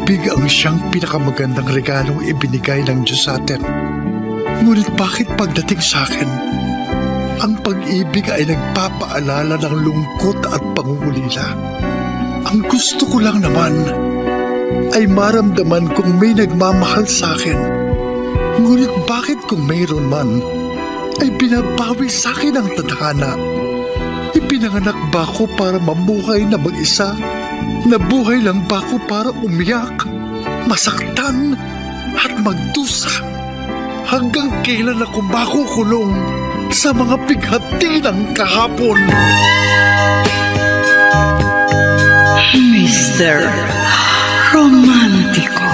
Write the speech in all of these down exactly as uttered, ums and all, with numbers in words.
pag-ibig ang siyang pinakamagandang regalong ibinigay ng Diyos sa atin. Ngunit bakit pagdating sa akin, ang pag-ibig ay nagpapaalala ng lungkot at pangungulila? Ang gusto ko lang naman ay maramdaman kung may nagmamahal sa akin. Ngunit bakit kung mayroon man, ay binabawi sa akin ang tadhana? Ipinanganak ba ako para mamuhay na mag-isa? Nabuhay lang ba ako para umiyak, masaktan, at magdusa? Hanggang kailan ako makukulong sa mga pighati ng kahapon? Mister Romantiko.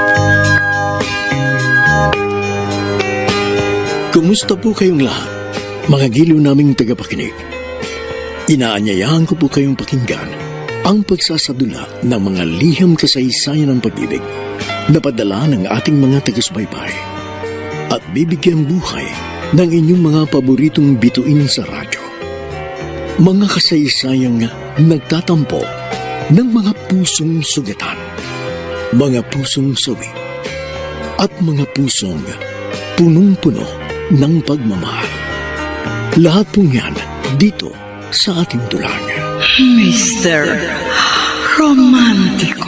Kumusta po kayong lahat, mga giliw naming tagapakinig? Inaanyayahan ko po kayong pakinggan ang pagsasadula ng mga liham kasaysayan ng pag-ibig na padala ng ating mga taga-subaybay at bibigyan buhay ng inyong mga paboritong bituin sa radyo. Mga kasaysayang nagtatampo ng mga pusong sugatan, mga pusong sawi, at mga pusong punong-puno ng pagmamahal. Lahat pong yan dito sa ating dulang. Mister Romantiko.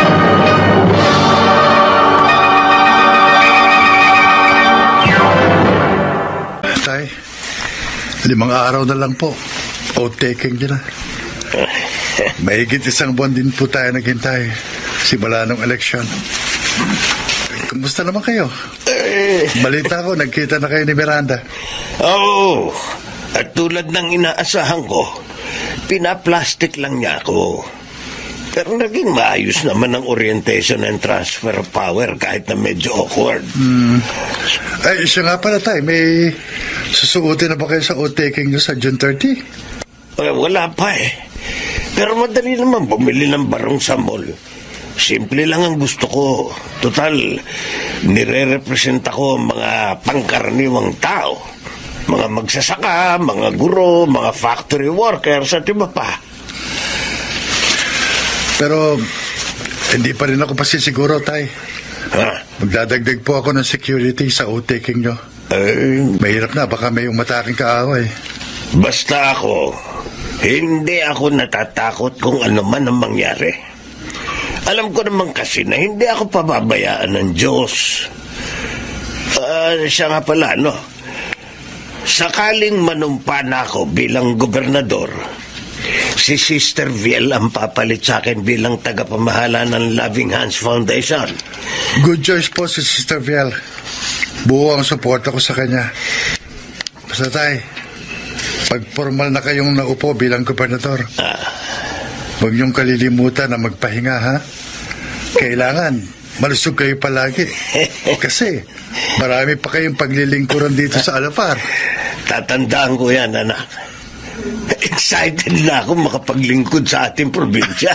Tay, limang araw na lang po. O-taking nyo na. Mahigit isang buwan din po tayo naghintay simula ng eleksyon. Kumusta naman kayo? Balita ko, nagkita na kayo ni Miranda. Oo, at tulad ng inaasahan ko, pinaplastic lang niya ako. Pero naging maayos naman ang orientation and transfer of power kahit na medyo awkward. Hmm. Ay, siya nga pala tayo, may susuotin na ba kayo sa o-taking nyo sa June thirtieth? Eh, wala pa eh. Pero madali naman bumili ng barong sa mall. Simple lang ang gusto ko. Total, nire-represent ako ang mga pangkaraniwang tao. Mga magsasaka, mga guro, mga factory workers at iba pa. Pero hindi pa rin ako pasisiguro, tay. Ha? Magdadagdag po ako ng security sa o-taking nyo. Eh, Mahirap na, baka may umataking kaaway. basta ako, hindi ako natatakot kung ano man ang mangyari. Alam ko naman kasi na hindi ako pababayaan ng Diyos. Uh, siya nga pala, no? Sakaling manumpa na ako bilang gobernador, si Sister Viel ang papalit sa akin bilang tagapamahala ng Loving Hands Foundation. Good choice po si Sister Viel. Buo ang suporta ko sa kanya. Basta tay, pag formal na kayong naupo bilang gobernador, Ah. huwag niyong kalilimutan na magpahinga, ha? Kailangan malusog kayo palagi. Kasi marami pa kayong paglilingkuran dito sa Alapar. Tatandaan ko yan, anak. Excited na ako makapaglingkod sa ating probinsya.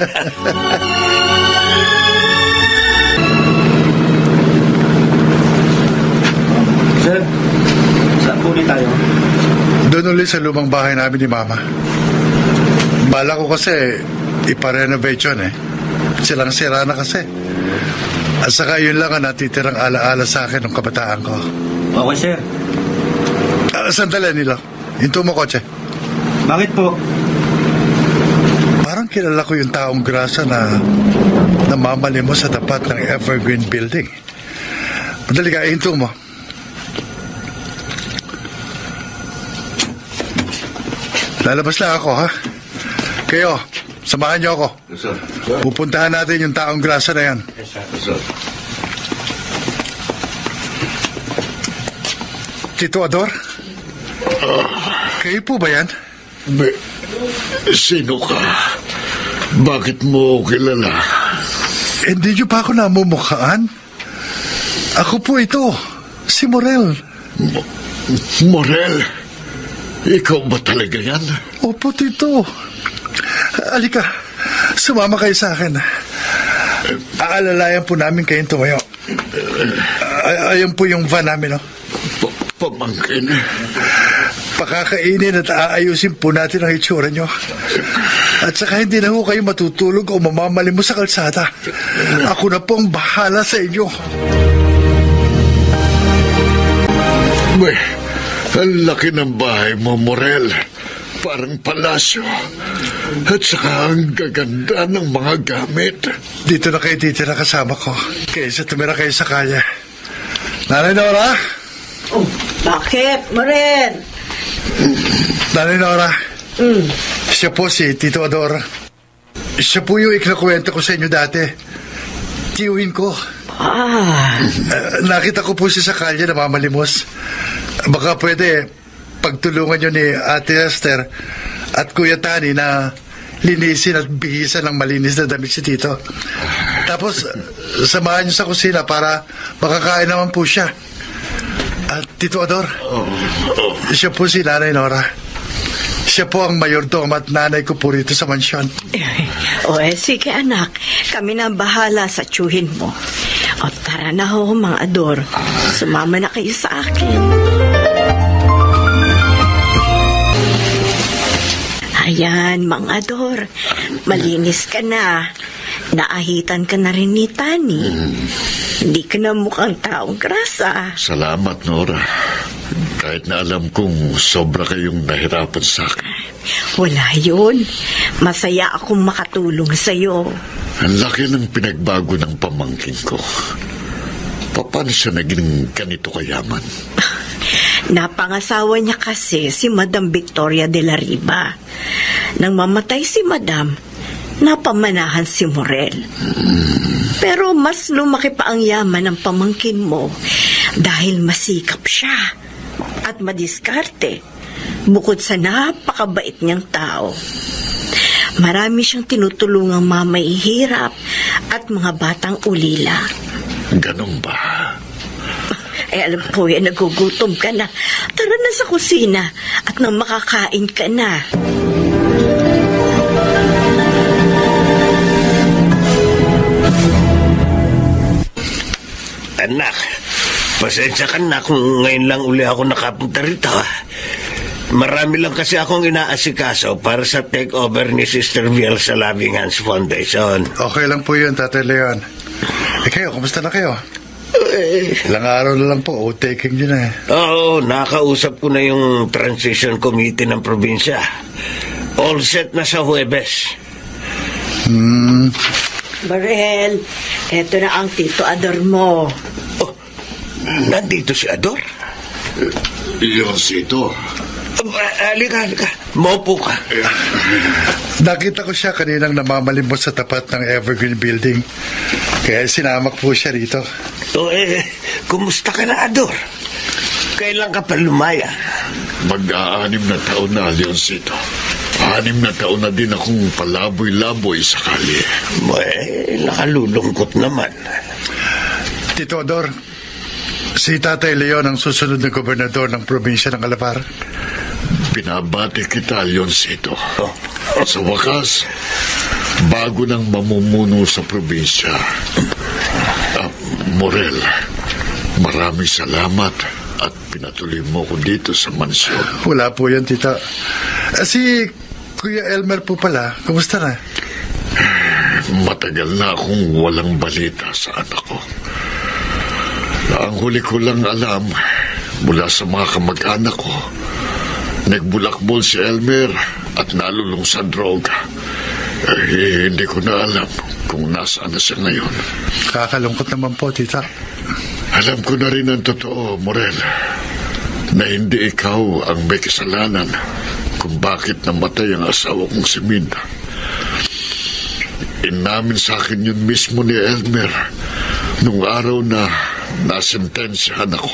Sir, saan po ulit tayo? Doon ulit sa lumang bahay namin ni Mama. Bala ko kasi iparenovate yun eh. Silang sira na kasi. At saka yun lang ang natitirang alaala sa akin ng kabataan ko. Okay, sir. Uh, sandali nila. Hinto mo kotse. Bakit po? Parang kilala ko yung taong grasa na namamali mo sa tapat ng Evergreen Building. Madali ka, hinto mo. Lalabas lang ako, ha? Kayo, samahan niyo ako. Yes, sir. Pupuntahan natin yung taong grasa na yan. Yes, sir. Yes, sir. Tito Ador? Kayo po ba yan? Be, sino ka? Bakit mo kilala? Hindi niyo pa ako namumukhaan? Ako po ito, si Morel. Mo- Morel? Ikaw ba talaga yan? Opo, Tito. Alika, sumama kayo sa akin. Aalalayan po namin kayong tumayo. Ay- Ayun po yung van namin, no? Pa- Pamangkin? Pakakainin at aayusin po natin ang itsura nyo. At saka hindi na ho kayo matutulog o mamamalimos sa kalsada. Ako na pong bahala sa inyo. May, ang laki ng bahay mo, Morel. Parang palasyo. At saka ang gaganda ng mga gamit. Dito na kayo titira kasama ko. Kaysa tumira kayo sa kalye. Nanay Nora? Oh, bakit, Morel? Nanay Nora? Mm. Siya po si Tito Ador. Siya po yung ikinakwento ko sa inyo dati. Tiyuhin ko. Ah. Uh, nakita ko po siya sa kalye na mamalimos. Baka pwede pagtulungan nyo ni Ate Esther at Kuya Tani na linisin at bihisan ng malinis na damit si Tito. Tapos, samahan nyo sa kusina para makakain naman po siya. At Tito Ador, siya po si Nanay Nora. Siya po ang mayordom at nanay ko po rito sa mansyon. O eh, sige anak, kami na bahala sa tiyuhin mo. O tara na ho, mga Ador. Sumama na kayo sa akin. Ayan, mga Ador. Malinis ka na. Naahitan ka na rin ni Tani. Mm. Hindi ka na mukhang taong grasa. Salamat, Nora. Kahit na alam kong sobra kayong nahirapan sa akin. Wala yun. Masaya akong makatulong sa'yo. Ang laki ng pinagbago ng pamangkin ko. Paano siya naging ganito kayaman? Napangasawa niya kasi si Madam Victoria de la Riva. Nang mamatay si Madam, napamanahan si Morel. Hmm. Pero mas lumaki pa ang yaman ng pamangkin mo dahil masikap siya at madiskarte bukod sa napakabait niyang tao. Marami siyang tinutulungang mamayhirap at mga batang ulila. Ganun ba? Eh, alam ko eh, nagugutom ka na. Tara na sa kusina at nang makakain ka na. Anak, pasensya ka na kung ngayon lang uli ako nakapunta rito. Marami lang kasi akong inaasikaso para sa takeover ni Sister Viel sa Loving Hands Foundation. Okay lang po yun, Tatay Leon. Eh kayo, kumusta na kayo? Eh, Ilang araw na lang po, o-taking nyo na eh. Oo, nakausap ko na yung transition committee ng probinsya. All set na sa Huwebes. Hmm... Morel, eto na ang Tito Ador mo. Oh, nandito si Ador? Yun si ito. Uh, halika, halika. Maupo ka. Nakita ko siya kaninang namamalimos sa tapat ng Evergreen Building. Kaya sinamak po siya rito. O eh, kumusta ka na, Ador? Kailan ka pa lumaya? Mag-aanim na taon na, Leoncito. Anim na taon na din akong palaboy-laboy sa kalye. Eh, nakalulungkot naman. Tito Ador, si Tatay Leon ang susunod na gobernador ng probinsya ng Alapar. Pinabati kita, Leoncito. Oh. Sa wakas, bago nang mamumuno sa probinsya. Uh, Morel, maraming salamat at pinatuloy mo ko dito sa mansyon. Wala po yan, Tita. Uh, si Kuya Elmer po pala, kumusta na? Matagal na akong walang balita sa anak ko. Ang huli ko lang alam mula sa mga kamag-anak ko, nagbulakbol si Elmer at nalulong sa droga. Eh, hindi ko na alam kung nasaan na siya ngayon. Kakalungkot naman po, Tita. Alam ko na rin ang totoo, Morel, na hindi ikaw ang may kasalanan kung bakit namatay ang asawa kong si Minda. Inamin sa akin yun mismo ni Elmer nung araw na nasentensyahan ako.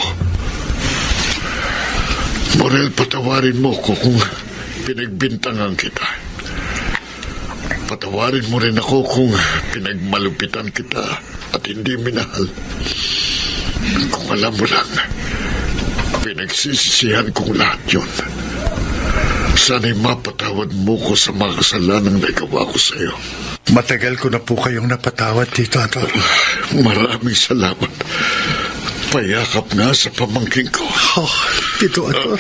Morel, patawarin mo ko kung pinagbintangan kita. Patawarin mo rin ako kung pinagmalupitan kita at hindi minahal. Kung alam mo lang, pinagsisisihan kong lahat yun. Sana'y mapatawad mo ko sa mga kasalanang nagawa ko sa iyo. Matagal ko na po kayong napatawad, Tito Ador. Maraming salamat. Payakap nga sa pamangkin ko. Oh, Tito Ator.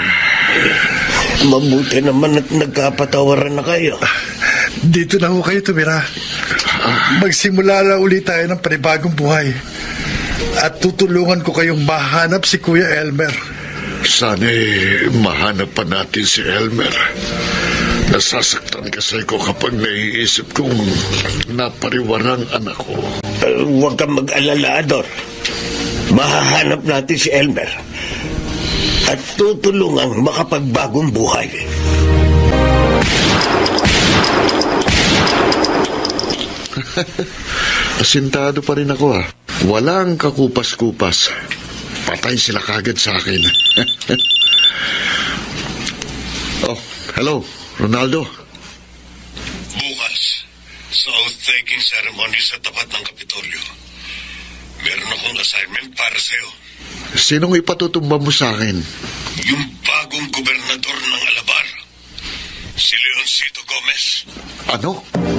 Mabuti naman at nagkapatawaran na kayo. Dito na ho kayo tumira. Magsimula na ulit tayo ng panibagong buhay. At tutulungan ko kayong mahanap si Kuya Elmer. Sana'y mahanap pa natin si Elmer. Nasasaktan kasi ko kapag naiisip kong napariwarang anak ko. Uh, huwag kang mag-alala, Ador. Mahahanap natin si Elmer. At tutulungang makapagbagong buhay. Asintado pa rin ako ah. Walang kakupas-kupas. Patay sila kagad sa akin. Oh, hello, Ronaldo. Bukas, sa oath-taking ceremony sa tapat ng Kapitolyo. Meron akong assignment para sa'yo. Sinong ipatutumba mo sa akin? Yung bagong gobernador ng Alabar, si Leoncito Gomez. Ano?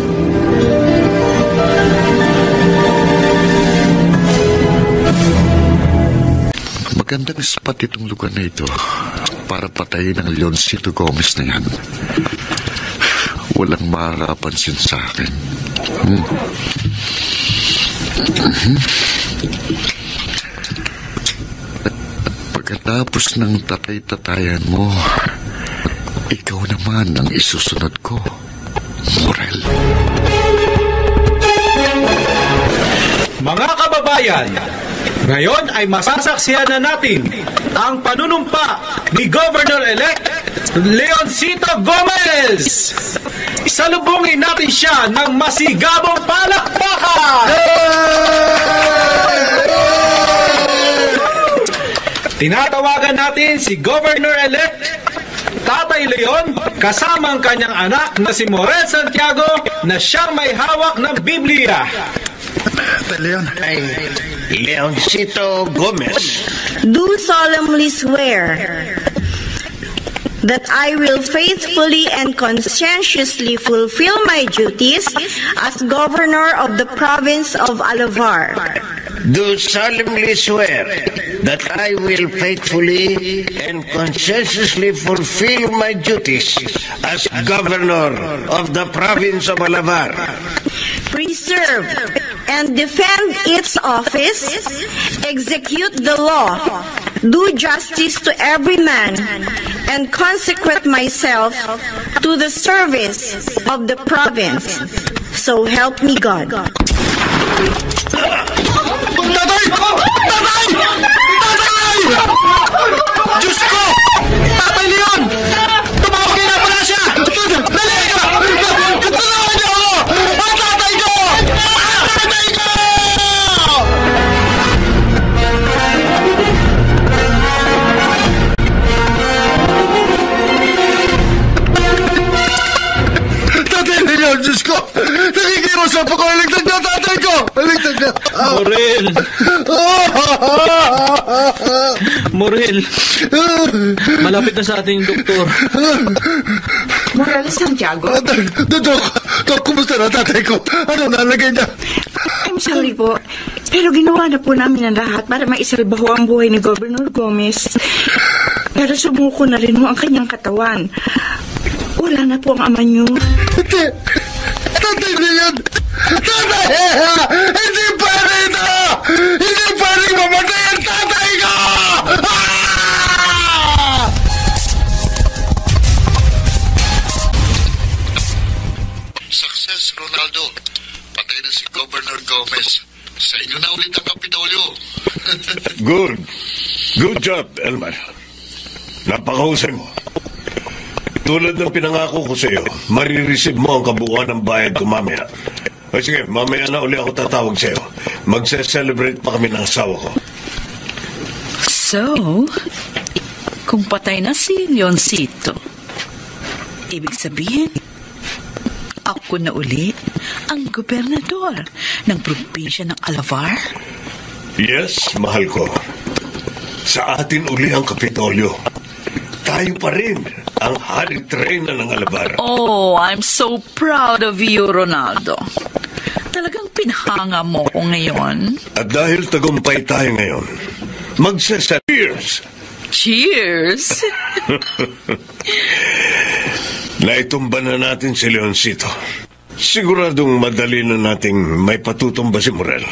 Magandang spot itong lugar na ito para patayin ang Leoncito Gomez na yan. Walang makakapansin sa akin. Hmm. Mm-hmm. Pagkatapos ng tatay-tatayan mo, ikaw naman ang isusunod ko, Morel. Mga kababayan, ngayon ay masasaksihan na natin ang panunumpa ni Governor-elect Leoncito Gomez. Salubungin natin siya ng masigabong palakpakan! Tinatawagan natin si Governor-elect Tatay Leon kasama ang kanyang anak na si Morel Santiago na siyang may hawak ng Biblia. Tatay Leon. Ay, Leoncito Gomez. Do solemnly swear that I will faithfully and conscientiously fulfill my duties as Governor of the Province of Alavar. Do solemnly swear that I will faithfully and conscientiously fulfill my duties as Governor of the Province of Alavar. Preserve and defend its office, execute the law, do justice to every man, and consecrate myself to the service of the province. So help me God. Tatay! Tatay! Tatay! Diyos ko! Tatay Leon! Tumawagin na pala siya! Dali ka! Katulungan niyo ako! Ang tatay ko! Ang tatay ko! Tatay Leon, Diyos ko! Nakikiusap ako, aligtag na tatay ko! Aligtag na! Morel! Morel! Malapit na sa ating doktor. Morel Santiago? Dok, Dok, kumusta na tatay ko? Ano nalagay niya? I'm sorry po, pero ginawa na po namin ang lahat para maisalba ho ang buhay ni Governor Gomez. Pero sumuko na rin ho ang kanyang katawan. Wala na po ang ama niyo. Tatay! Tatay na yan! Tatay! Hindi pa rin ito! Hindi pa rin mamatay ang tatay ko! Ah! Success, Ronaldo. Patay na si Governor Gomez. Sa inyo na ulit ang Kapitolyo. Good. Good job, Elmer. Napakahusay mo. Tulad ng pinangako ko sa iyo, marireceive mo ang kabuuan ng bayad ko mamaya. O sige, mamaya na uli ako tatawag sa iyo. Magse-celebrate pa kami ng asawa ko. So, kung patay na si Leoncito, ibig sabihin, ako na uli ang gobernador ng probinsya ng Alavar? Yes, mahal ko. Sa atin uli ang Kapitolyo. Tayo pa rin ang hari trena ng Alabar. Oh, I'm so proud of you, Ronaldo. Talagang pinahanga mo ko ngayon. At dahil tagumpay tayo ngayon, magse-cheers Cheers! Naitumba na natin si Leoncito. Siguradong madali na nating may patutumba si Morel.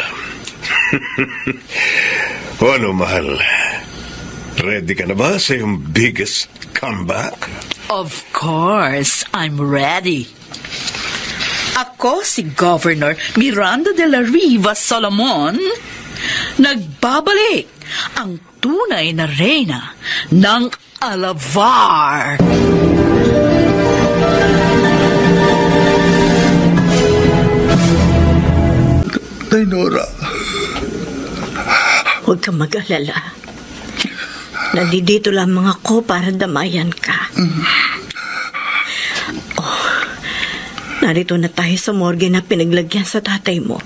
O ano, mahal? Ready ka na ba sa iyong biggest comeback? Of course, I'm ready. Ako si Governor Miranda de la Riva Solomon. Nagbabalik ang tunay na reyna ng Alavar. Dainora. Huwag kang mag-alala. Nandito lamang ako para damayan ka. Oh, narito na tayo sa morgue na pinaglagyan sa tatay mo.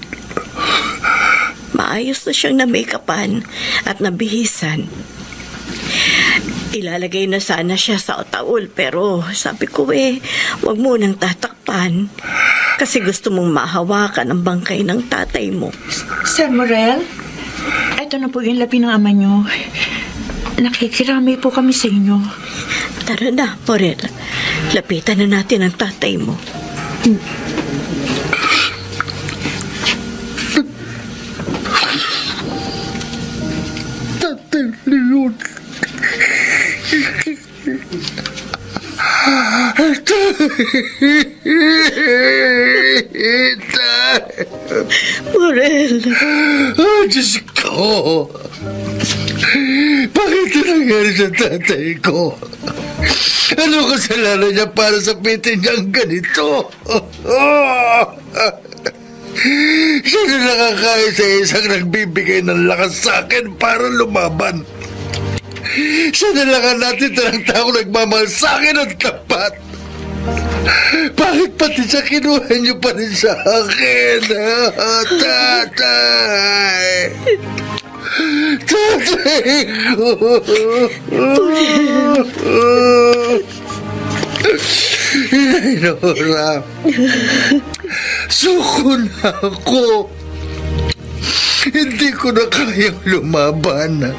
Maayos na siyang na-make-upan at nabihisan. Ilalagay na sana siya sa otaul, pero sabi ko eh, huwag mo nang tatakpan kasi gusto mong mahawakan ang bangkay ng tatay mo. Sir Morel, ito na po yung labi ng ama niyo. Nakikiramay po kami sa inyo. Tara na, Morel. Lapitan na natin ang tatay mo. Tatay Leon. Morel. Oh, Diyos ko. Bakit ito nangyari sa tatay ko? Ano kasalanan niya para sapitin niyang ganito? Siya na nakakaya sa isang nagbibigay ng lakas sa akin para lumaban. Siya na lang ang natitirang tao nagmamahal sa akin at tapat. Bakit pati siya kinuha niyo pa rin sa akin? Tatay! Tatay ko! Nora, suko na ako. Hindi ko na kayang lumaban.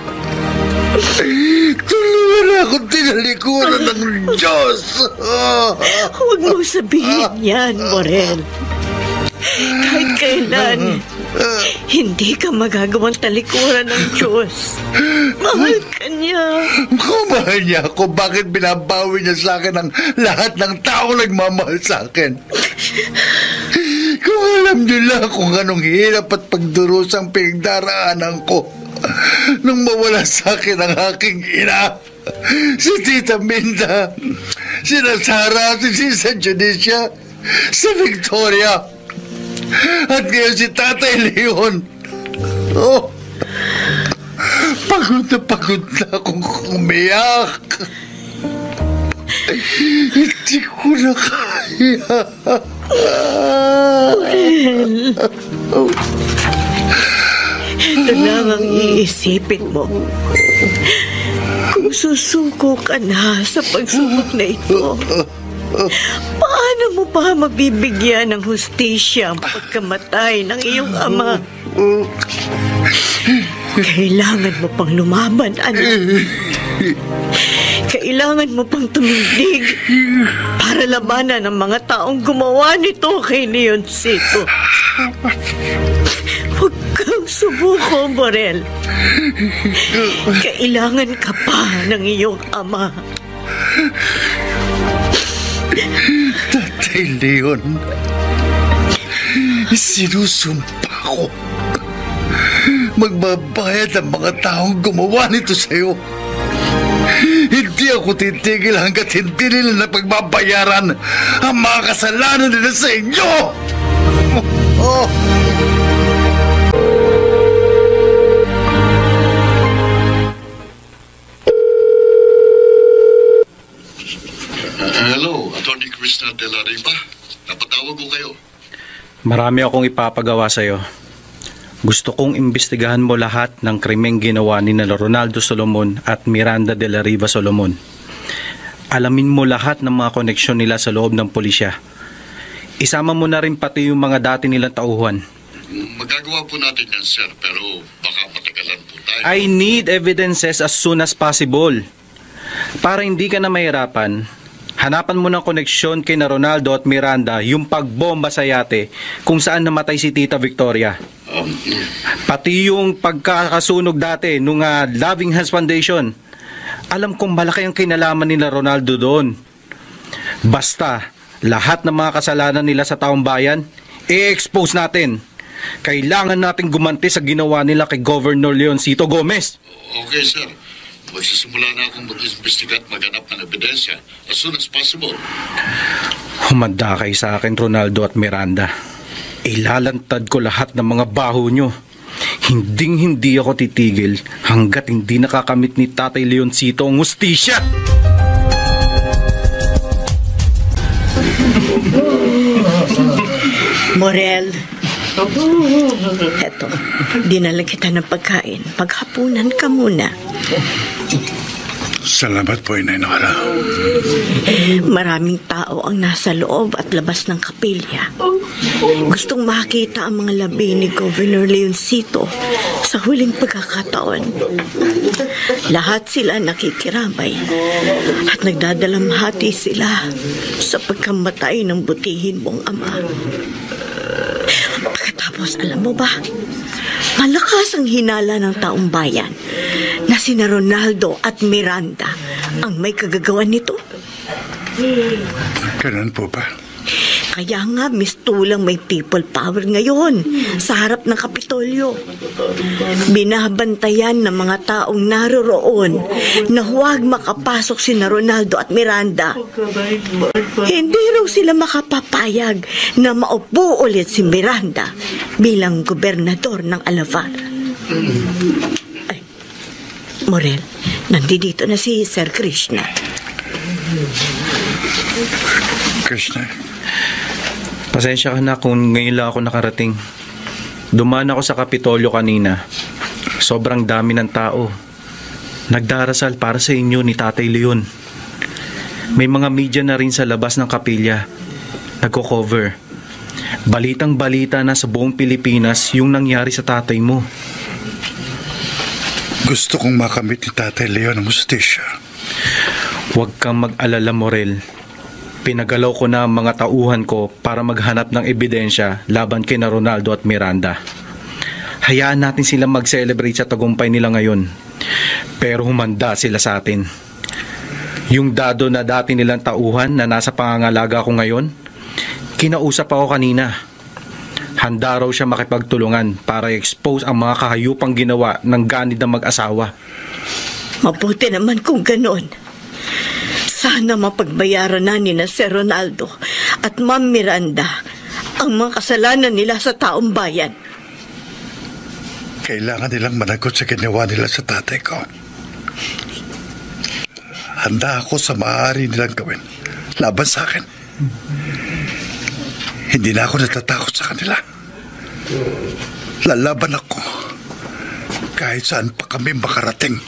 Tulungan na akong tinalikuran ng Diyos. Huwag mo sabihin yan, Morel. Kahit kailan, hindi ka magagawang talikuran ng Diyos. Mahal ka niya. Kung mahal niya ako, bakit binabawi niya sa akin ang lahat ng taong nagmamahal sa akin? Kung alam niyo lang kung anong hirap at pagdurusang pinagdaraanan ko nung mawala sa akin ang aking ina, si Tita Minda, si Nazara, si Sisa Judicia, si Victoria, at ngayon si Tatay Leon. Oh, pagod na pagod na akong umiyak. Hindi ko na kaya. Morel, ito lang ang iisipin mo. Kung susuko ka na sa pagsubok na ito, paano mo pa mabibigyan ng hustisya ang pagkamatay ng iyong ama? Kailangan mo pang lumaban, anak. Kailangan mo pang tumindig para labanan ang mga taong gumawa nito kay Leoncito. Huwag kang subuko, Morel. Kailangan ka pa ng iyong ama. Tatay Leon, sinusumpa ko. Magbabayad ang mga taong gumawa nito sa'yo. Hindi ako titigil hanggat hindi nila napagbabayaran ang mga kasalanan nila sa inyo. Oh. Hello, Attorney Krista de la Riva. Napatawag ko kayo. Marami akong ipapagawa sa'yo. Gusto kong imbestigahan mo lahat ng krimeng ginawa ni Ronaldo Solomon at Miranda de la Riva Solomon. Alamin mo lahat ng mga koneksyon nila sa loob ng pulisya. Isama mo na rin pati yung mga dati nilang tauhan. Magagawa Magagawa po natin yan, sir, pero baka matagalan po tayo. I need evidences as soon as possible. Para hindi ka na mahirapan, hanapan mo ng koneksyon kay na Ronaldo at Miranda yung pagbomba sa yate kung saan namatay si Tita Victoria. Um, Pati yung pagkakasunog dati nung uh, Loving Hands Foundation. Alam kong malaki ang kinalaman nila Ronaldo doon. Basta, lahat ng mga kasalanan nila sa taong bayan, i-expose natin. Kailangan natin gumanti sa ginawa nila kay Governor Leoncito Gomez. Okay, sir. Magsisimula na akong mag-imbestiga at maghanap ng ebidensya as soon as possible. Humanda kayo sa akin, Ronaldo at Miranda. Ilalantad ko lahat ng mga baho nyo. Hinding-hindi ako titigil hanggat hindi nakakamit ni Tatay Leoncito ang hustisya. Morel, eto, dinala kita ng pagkain. Paghapunan ka muna. Salamat po, Inay Nora. Maraming tao ang nasa loob at labas ng kapilya. Gustong makita ang mga labi ni Governor Leoncito sa huling pagkakataon. Lahat sila nakikiramay at nagdadalamhati sila sa pagkamatay ng butihin mong ama. Pagkatapos, alam mo ba, malakas ang hinala ng taong bayan na sina Ronaldo at Miranda ang may kagagawan nito. Ganun po ba? Kaya nga mistulang may people power ngayon sa harap ng Kapitolyo. Binabantayan ng mga taong naroroon na huwag makapasok sina Ronaldo at Miranda. Hindi raw sila makapapayag na maupo ulit si Miranda bilang gobernador ng Alabar. Ay, Morel, nandito na si Sir Krishna. Krishna, Pasensya ka na kung ngayon lang ako nakarating. Dumaan ako sa Kapitolyo kanina. Sobrang dami ng tao. Nagdarasal para sa inyo ni Tatay Leon. May mga media na rin sa labas ng kapilya. Nagko-cover. Balitang balita na sa buong Pilipinas yung nangyari sa tatay mo. gusto kong makamit ni Tatay Leon ang hustisya. Huwag kang mag-alala, Morel. Pinagalaw ko na ang mga tauhan ko para maghanap ng ebidensya laban kina Ronaldo at Miranda. Hayaan natin sila mag-celebrate sa tagumpay nila ngayon. Pero humanda sila sa atin. Yung dado na dati nilang tauhan na nasa pangangalaga ko ngayon, kinausap ako kanina. Handa raw siya makipagtulungan para i-expose ang mga kahayupang ginawa ng ganid na mag-asawa. Mabuti naman kung ganon. Sana mapagbayaran na ni na Sir Ronaldo at Ma'am Miranda ang mga kasalanan nila sa taong bayan. Kailangan nilang managot sa ginawa nila sa tatay ko. Handa ako sa maaari nilang gawin laban sa akin. Hindi na ako natatakot sa kanila. Lalaban ako kahit saan pa kami makarating.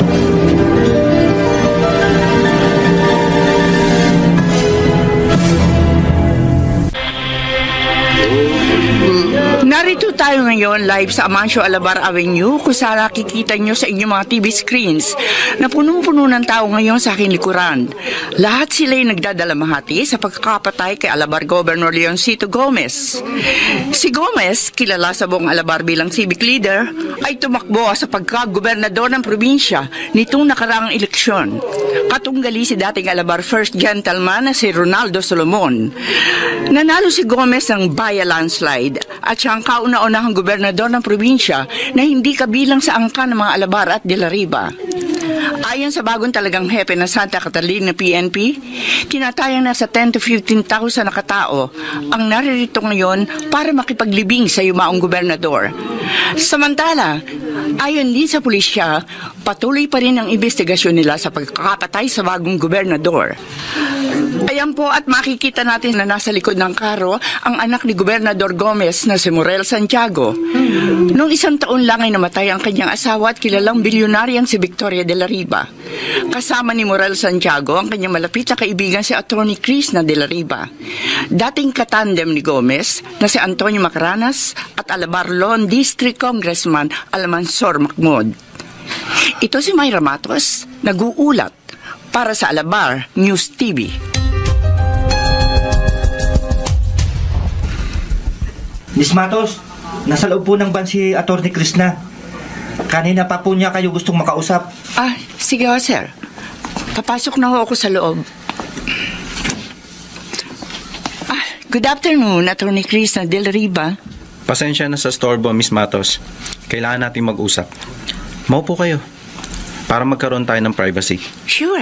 Narito tayo ngayon live sa Amancio Alabar Avenue kung saan nakikita nyo sa inyong mga T V screens na punong-puno ng tao ngayon sa aking likuran. Lahat sila'y nagdadalamhati sa pagkakapatay kay Alabar Governor Leoncito Gomez. Si Gomez, kilala sa buong Alabar bilang civic leader, ay tumakbo sa pagkagobernador ng probinsya nitong nakaraang eleksyon. Katunggali si dating Alabar First Gentleman na si Ronaldo Solomon. Nanalo si Gomez ng Baya landslide at siya ang kauna-unahang gobernador ng probinsya na hindi kabilang sa angka ng mga Alabar at De La Riva. Ayon sa bagong talagang hepe ng Santa Catalina P N P, tinatayang nasa ten to fifteen thousand na katao ang naririto ngayon para makipaglibing sa yumaong gobernador. Samantala, ayon din sa pulisya, patuloy pa rin ang investigasyon nila sa pagkakapatay sa bagong gobernador. Ayan po at makikita natin na nasa likod ng karo ang anak ni Gobernador Gomez na si Morel Santiago. Noong isang taon lang ay namatay ang kanyang asawa at kilalang bilyonaryang si Victoria de la Riva. Kasama ni Morel Santiago ang kanyang malapit na kaibigan si Attorney Krishna de la Riva. Dating katandem ni Gomez na si Antonio Macranas at Alabar Law and District Congressman Almansor Mahmud. Ito si Myra Matos, nag-uulat para sa Alabar News T V. Miss Matos, nasa loob po ng van si Atty. Krishna. Kanina pa po niya kayo gustong makausap. Ah, sige ho, sir. Papasok na ho ako sa loob. Ah, good afternoon, Atty. Krishna Del Riva. Pasensya na sa storbo, Miss Matos. Kailangan natin mag-usap. Maupo kayo para magkaroon tayo ng privacy. Sure.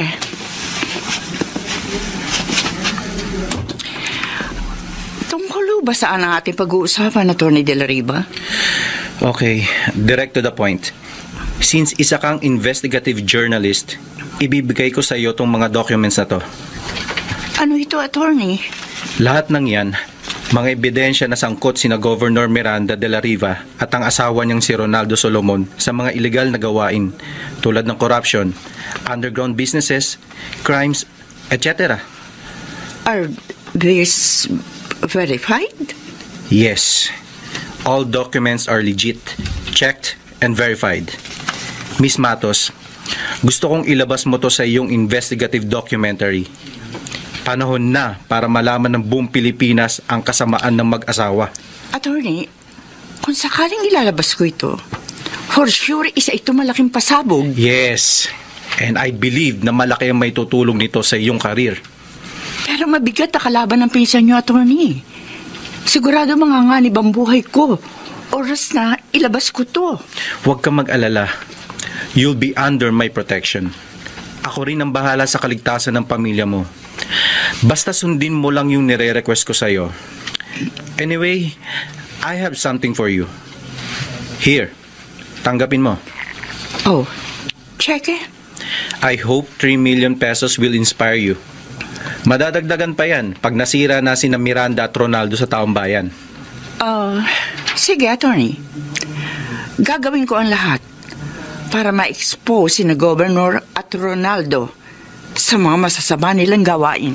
Tungkol ba saan ang ating pag-uusapan, Atty. Del Riva? Okay, direct to the point. Since isa kang investigative journalist, ibibigay ko sa iyo tong mga documents na to. Ano ito, attorney? Lahat ng yan, mga ebidensya na sangkot sina Governor Miranda de la Riva at ang asawa niyang si Ronaldo Solomon sa mga illegal na gawain tulad ng corruption, underground businesses, crimes, et cetera. Are these verified? Yes. All documents are legit, checked, and verified. Miss Matos, gusto kong ilabas mo to sa iyong investigative documentary. Panahon na para malaman ng buong Pilipinas ang kasamaan ng mag-asawa. Attorney, kung sakaling ilalabas ko ito, for sure isa ito malaking pasabog. Yes, and I believe na malaki ang may tutulong nito sa iyong karir. Pero mabigat na kalaban ng pinsan niyo, attorney. Sigurado manganganib ang buhay ko. Oras na ilabas ko to. Huwag kang mag-alala. You'll be under my protection. Ako rin ang bahala sa kaligtasan ng pamilya mo. Basta sundin mo lang yung nire-request ko sa'yo. Anyway, I have something for you. Here, tanggapin mo. Oh, check it. I hope three million pesos will inspire you. Madadagdagan pa yan pag nasira na sina Miranda at Ronaldo sa taong bayan. Uh, sige, attorney. Gagawin ko ang lahat para ma-expose sina Governor at Ronaldo sa mga masasama nilang gawain.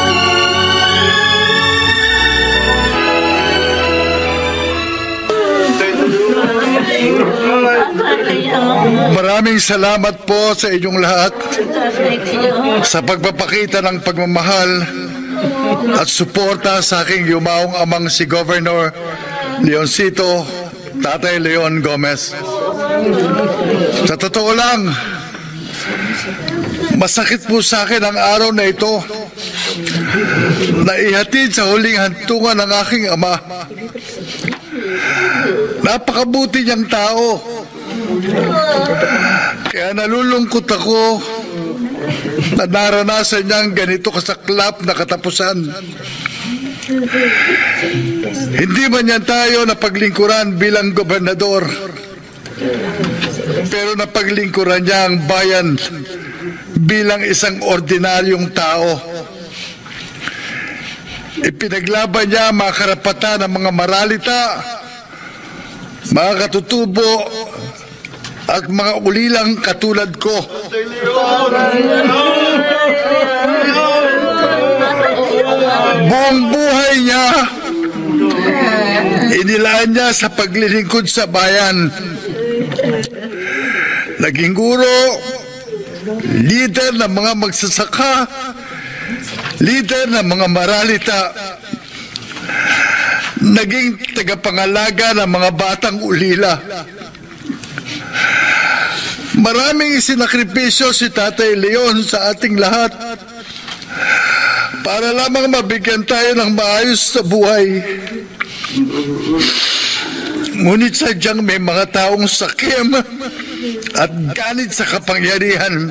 Maraming salamat po sa inyong lahat sa pagpapakita ng pagmamahal at suporta sa aking yumaong amang si Governor Leoncito Tatay Leon Gomez. Sa totoo lang, masakit po sa akin ang araw na ito na ihatid sa huling hantungan ng aking ama. Napakabuti niyang tao. Kaya nalulungkot ako na naranasan niyang ganito kasaklap na katapusan. Hindi man niya tayo napaglingkuran bilang gobernador, pero napaglingkuran niya ang bayan bilang isang ordinaryong tao. Ipinaglaban niya ang mga karapatan ng mga maralita, mga katutubo, at mga ulilang katulad ko. Buong buhay niya, inilaan niya sa paglilingkod sa bayan. Naging guro, leader ng mga magsasaka, leader ng mga maralita, naging tagapangalaga ng mga batang ulila. Maraming isinakripisyo si Tatay Leon sa ating lahat para lamang mabigyan tayo ng maayos sa buhay. Ngunit sadyang may mga taong sakim at ganit sa kapangyarihan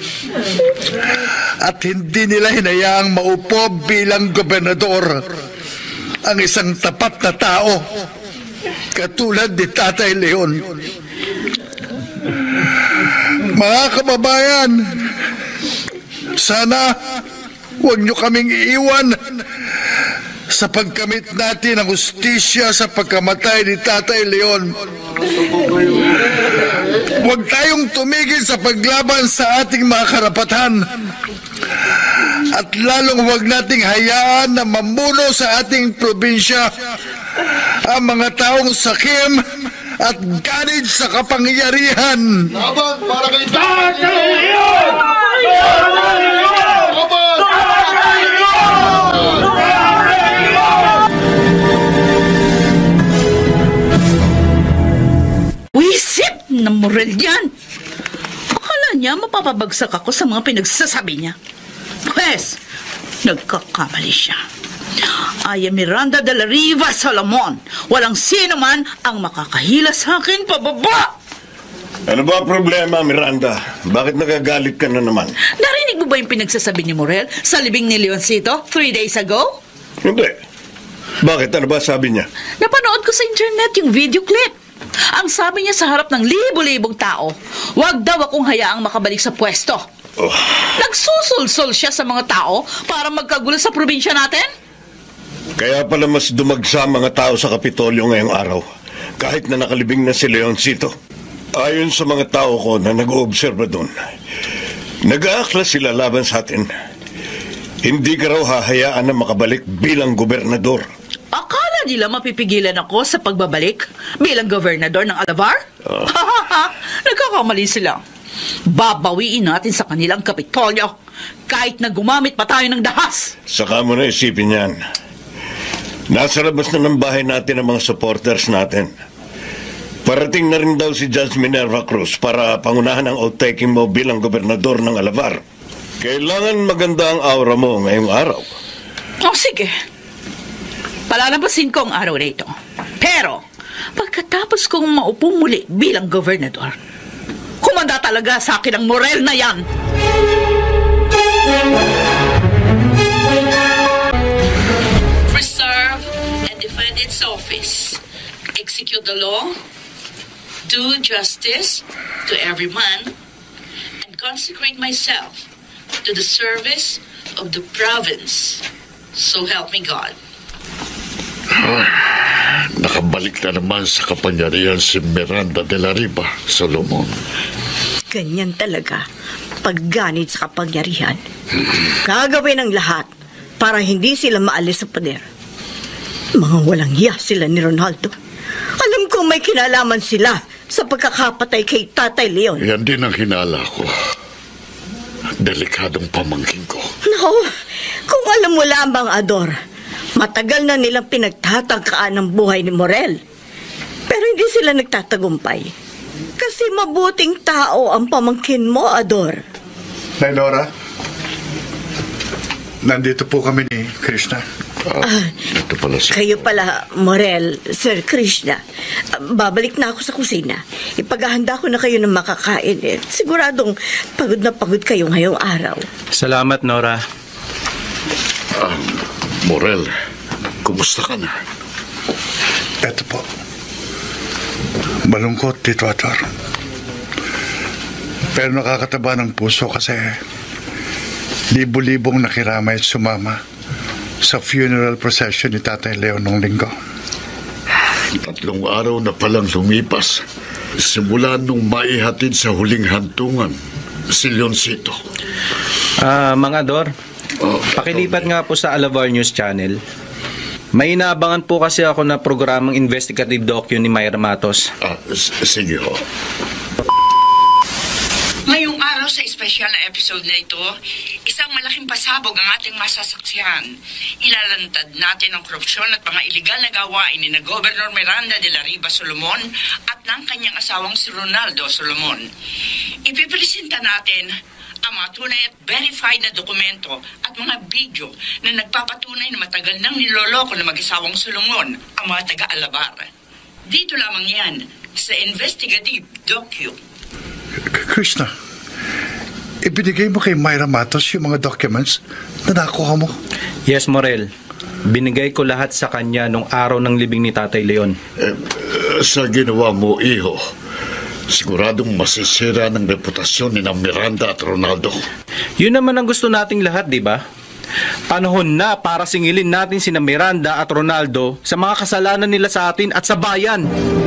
at hindi nila hinayaang maupo bilang gobernador ang isang tapat na tao katulad ni Tatay Leon. Mga kababayan, sana huwag niyo kaming iiwan sa pagkamit natin ng hustisya sa pagkamatay ni Tatay Leon. Huwag tayong tumigil sa paglaban sa ating mga karapatan at lalong huwag nating hayaan na mamuno sa ating probinsya ang mga taong sakim at ganid sa kapangyarihan. Laban para kay Tatay Leon! Laban! Wisip na moral yan! Akala niya mapapabagsak ako sa mga pinagsasabi niya. Pwes, nagkakamali siya. I am Miranda de la Riva Solomon. Walang sino man ang makakahila sa akin pababa. Ano ba problema, Miranda? Bakit nagagalit ka na naman? Narinig mo ba yung pinagsasabi ni Morel sa libing ni Leoncito three days ago? Hindi. Bakit? Ano ba sabi niya? Napanood ko sa internet yung video clip. Ang sabi niya sa harap ng libo-libong tao, wag daw akong hayaang makabalik sa pwesto. Oh. Nagsusulsol siya sa mga tao para magkagulo sa probinsya natin? Kaya pala mas dumagsa mga tao sa Kapitolyo ngayong araw, kahit na nakalibing na si Leoncito. Ayon sa mga tao ko na nag-oobserba doon, nag-aakla sila laban sa atin. Hindi ka raw hahayaan na makabalik bilang gobernador. Akala nila mapipigilan ako sa pagbabalik bilang gobernador ng Alabar? Oh. Nagkakamali sila. Babawiin natin sa kanilang Kapitolyo kahit na gumamit pa tayo ng dahas. Saka mo na isipin yan. Nasa labas na ng bahay natin ang mga supporters natin. Parating na rin daw si Judge Minerva Cruz para pangunahan ang outtaking mo bilang gobernador ng Alabar. Kailangan maganda ang aura mo ngayong araw. Oh, sige. Palalabasin ko ang araw na ito. Pero, pagkatapos kong maupo muli bilang gobernador, kumanda talaga sa akin ang Morel na yan. Preserve and defend its office. Execute the law. Do justice to every man. And consecrate myself to the service of the province. So help me God. Ah, nakabalik na naman sa kapangyarihan si Miranda de la Riva Solomon. Ganyan talaga pagganid sa kapangyarihan. Gagawin ang lahat para hindi sila maalis sa poder. Mga walang hiya sila ni Ronaldo. Alam ko may kinalaman sila sa pagkakapatay kay Tatay Leon. Yan din ang hinala ko. Delikadong pamangkin ko. No, kung alam mo lamang, Ador, matagal na nilang pinagtatangkaan ang buhay ni Morel. Pero hindi sila nagtatagumpay. Kasi mabuting tao ang pamangkin mo, Ador. Nay Nora, nandito po kami ni Krishna. Ah, ito pala siya. Kayo pala, Morel, Sir Krishna. Babalik na ako sa kusina. Ipagahanda ko na kayo ng makakain. Eh, siguradong pagod na pagod kayo ngayong araw. Salamat, Nora. Ah, Morel, kumusta ka na? Eto po. Malungkot, Tito Ador. Pero nakakataba ng puso kasi libo-libong nakiramay at sumama sa funeral procession ni Tatay Leon nung linggo. Tatlong araw na palang lumipas simula nung maihatid sa huling hantungan si Leoncito. Ah, uh, mga Ador, oh, pakilipat nga po sa Alabar News Channel. May inaabangan po kasi ako na programang investigative docu ni Myra Matos. Ah, s- sige ho. Ngayong araw sa espesyal na episode na ito, isang malaking pasabog ang ating masasaksihan. Ilalantad natin ang korupsyon at mga iligal na gawain ni na Governor Miranda de la Riva Solomon at ng kanyang asawang si Ronaldo Solomon. Ipipresenta natin ang mga tunay at verified na dokumento at mga video na nagpapatunay na matagal nang niloloko ng mag-asawang Solomon ang mga taga-Alabar. Dito lamang yan sa investigative docu. Krishna, ibinigay mo kay Myra Matos yung mga documents na nakuha mo? Yes, Morel. Binigay ko lahat sa kanya nung araw ng libing ni Tatay Leon. Eh, sa ginawa mo, iho, siguradong masisira ng reputasyon ni na Miranda at Ronaldo. Yun naman ang gusto nating lahat, di ba? Panahon na para singilin natin sina Miranda at Ronaldo sa mga kasalanan nila sa atin at sa bayan.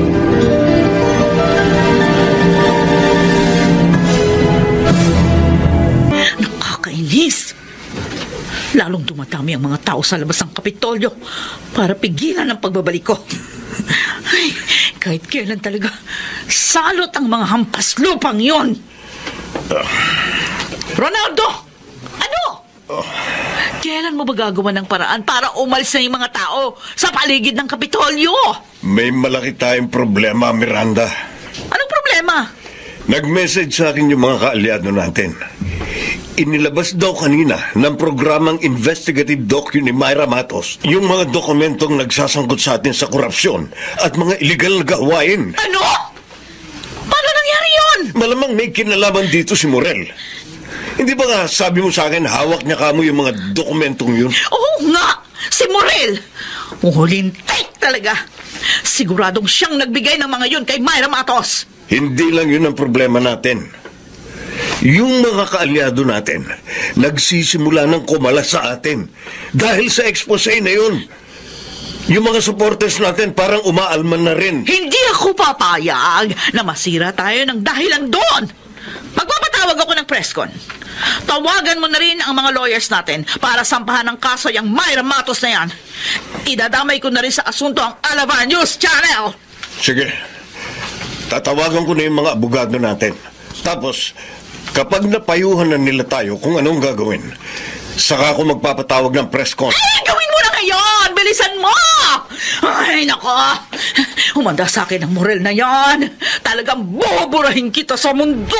Nakakainis. Lalong dumadami ang mga tao sa labas ng Kapitolyo para pigilan ang pagbabalik ko. Ay, Kahit kailan talaga, salot ang mga hampas lupang yon. Uh, Ronaldo! Ano? Uh, Kailan mo ba gagawa ng paraan para umalis na yung mga tao sa paligid ng Kapitolyo? May malaki tayong problema, Miranda. Anong problema? Nag-message sa akin yung mga kaalyado natin. Inilabas daw kanina ng programang investigative docu ni Myra Matos yung mga dokumentong nagsasangkot sa atin sa korupsyon at mga illegal na gawain. Ano? Paano nangyari yun? Malamang may kinalaman dito si Morel. Hindi ba nga sabi mo sa akin hawak niya kamo yung mga dokumentong yun? Oo nga! Si Morel! Uhulintik talaga! Siguradong siyang nagbigay ng mga yun kay Myra Matos! Hindi lang yun ang problema natin. Yung mga kaalyado natin, nagsisimula ng kumala sa atin dahil sa expose na yun. Yung mga supporters natin parang umaalman na rin. Hindi ako papayag na masira tayo ng dahilan doon. Magpapatawag ako ng presscon. Tawagan mo na rin ang mga lawyers natin para sampahan ng kaso yung Myra Matos na yan. Idadamay ko na rin sa asunto ang Alavar News Channel. Sige. Tatawagan ko na yung mga abogado natin. Tapos, kapag napayuhan na nila tayo kung anong gagawin, saka ako magpapatawag ng press con. Ay, gawin mo na ngayon! Bilisan mo! Ay, nako! Humanda sa akin ang Morel na yan. Talagang buburahin kita sa mundo!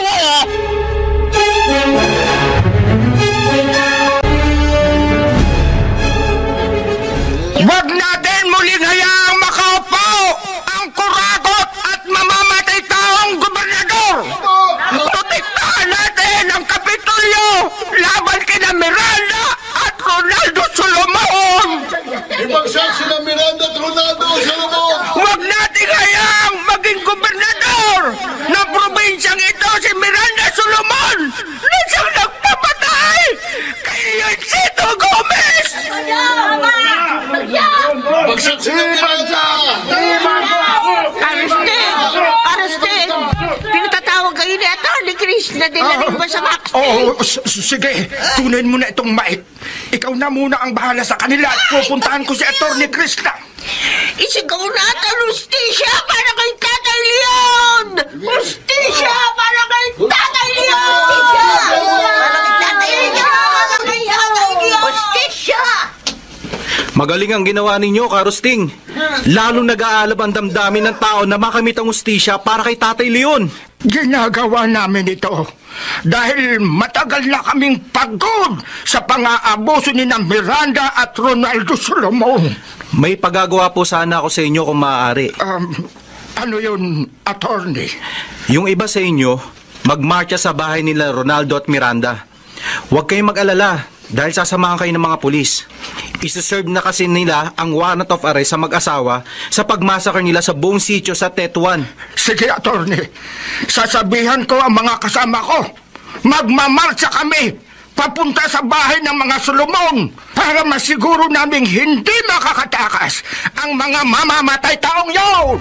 Huwag natin muling hayaang makaupo ang kurakot at mamamatay taong gobernador! Protektahan natin ang Kapitolyo laban kina Miranda at Ronaldo Solomon! Ibagsak sila Miranda at Ronaldo Solomon! Huwag natin hayaang maging gobernador ng probinsyang ito si Miranda Solomon na siyang nagpapatay kay Yoncito Gomez! Ibagsak sila Miranda! Arrested! Arrested! Pinatatawag kayo ni Atty. Krishna de la Riva sa Max. Oo, sige. Tunin mo na itong mait. Ikaw na muna ang bahala sa kanila at pupuntahan ko si Atty. Krishna. Isigaw natin, Justisya para kay Tatay Leon! Justisya para kay Tatay Leon! Para kay Tatay Leon! Justisya! Magaling ang ginawa ninyo, Karusting. Lalong nag-aalab ang damdamin ng tao na makamit ang ustisya para kay Tatay Leon. Ginagawa namin ito dahil matagal na kaming pagod sa pang-aabuso ni na Miranda at Ronaldo Solomon. May pagagawa po sana ako sa inyo kung maaari. Um, ano yun, attorney? Yung iba sa inyo, magmarcha sa bahay nila Ronaldo at Miranda. Huwag kayong mag-alala dahil sasamahan kayo ng mga pulis. Isuserve na kasi nila ang warrant of arrest sa mag-asawa sa pagmasakar nila sa buong sitio sa Tetuan. Sige, attorney. Sasabihan ko ang mga kasama ko. Magmamarcha kami papunta sa bahay ng mga Solomon para masiguro naming hindi makakatakas ang mga mamamatay taong yun.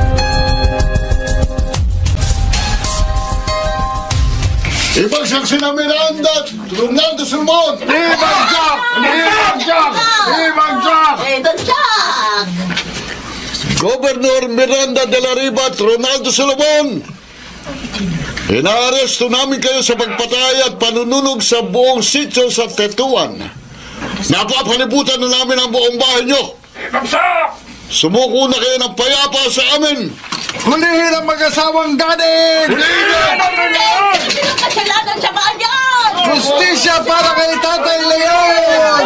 Ibagsak sila Miranda at Ronaldo Solomon! Ibagsak! Ibagsak! Ibagsak! Ibagsak! Governor Miranda de la Riva at Ronaldo Solomon, inaaresto namin kayo sa pagpatay at panununog sa buong sitio sa Tetuan. Napapalibutan na namin ang buong bahay nyo. Ibagsak! Sumuko na kayo ng payapa sa amin. Hulihin ang mag-asawang dadin! Hulihin! Sino kasalanan sa bayan? Justisya para kay Tatay Leon!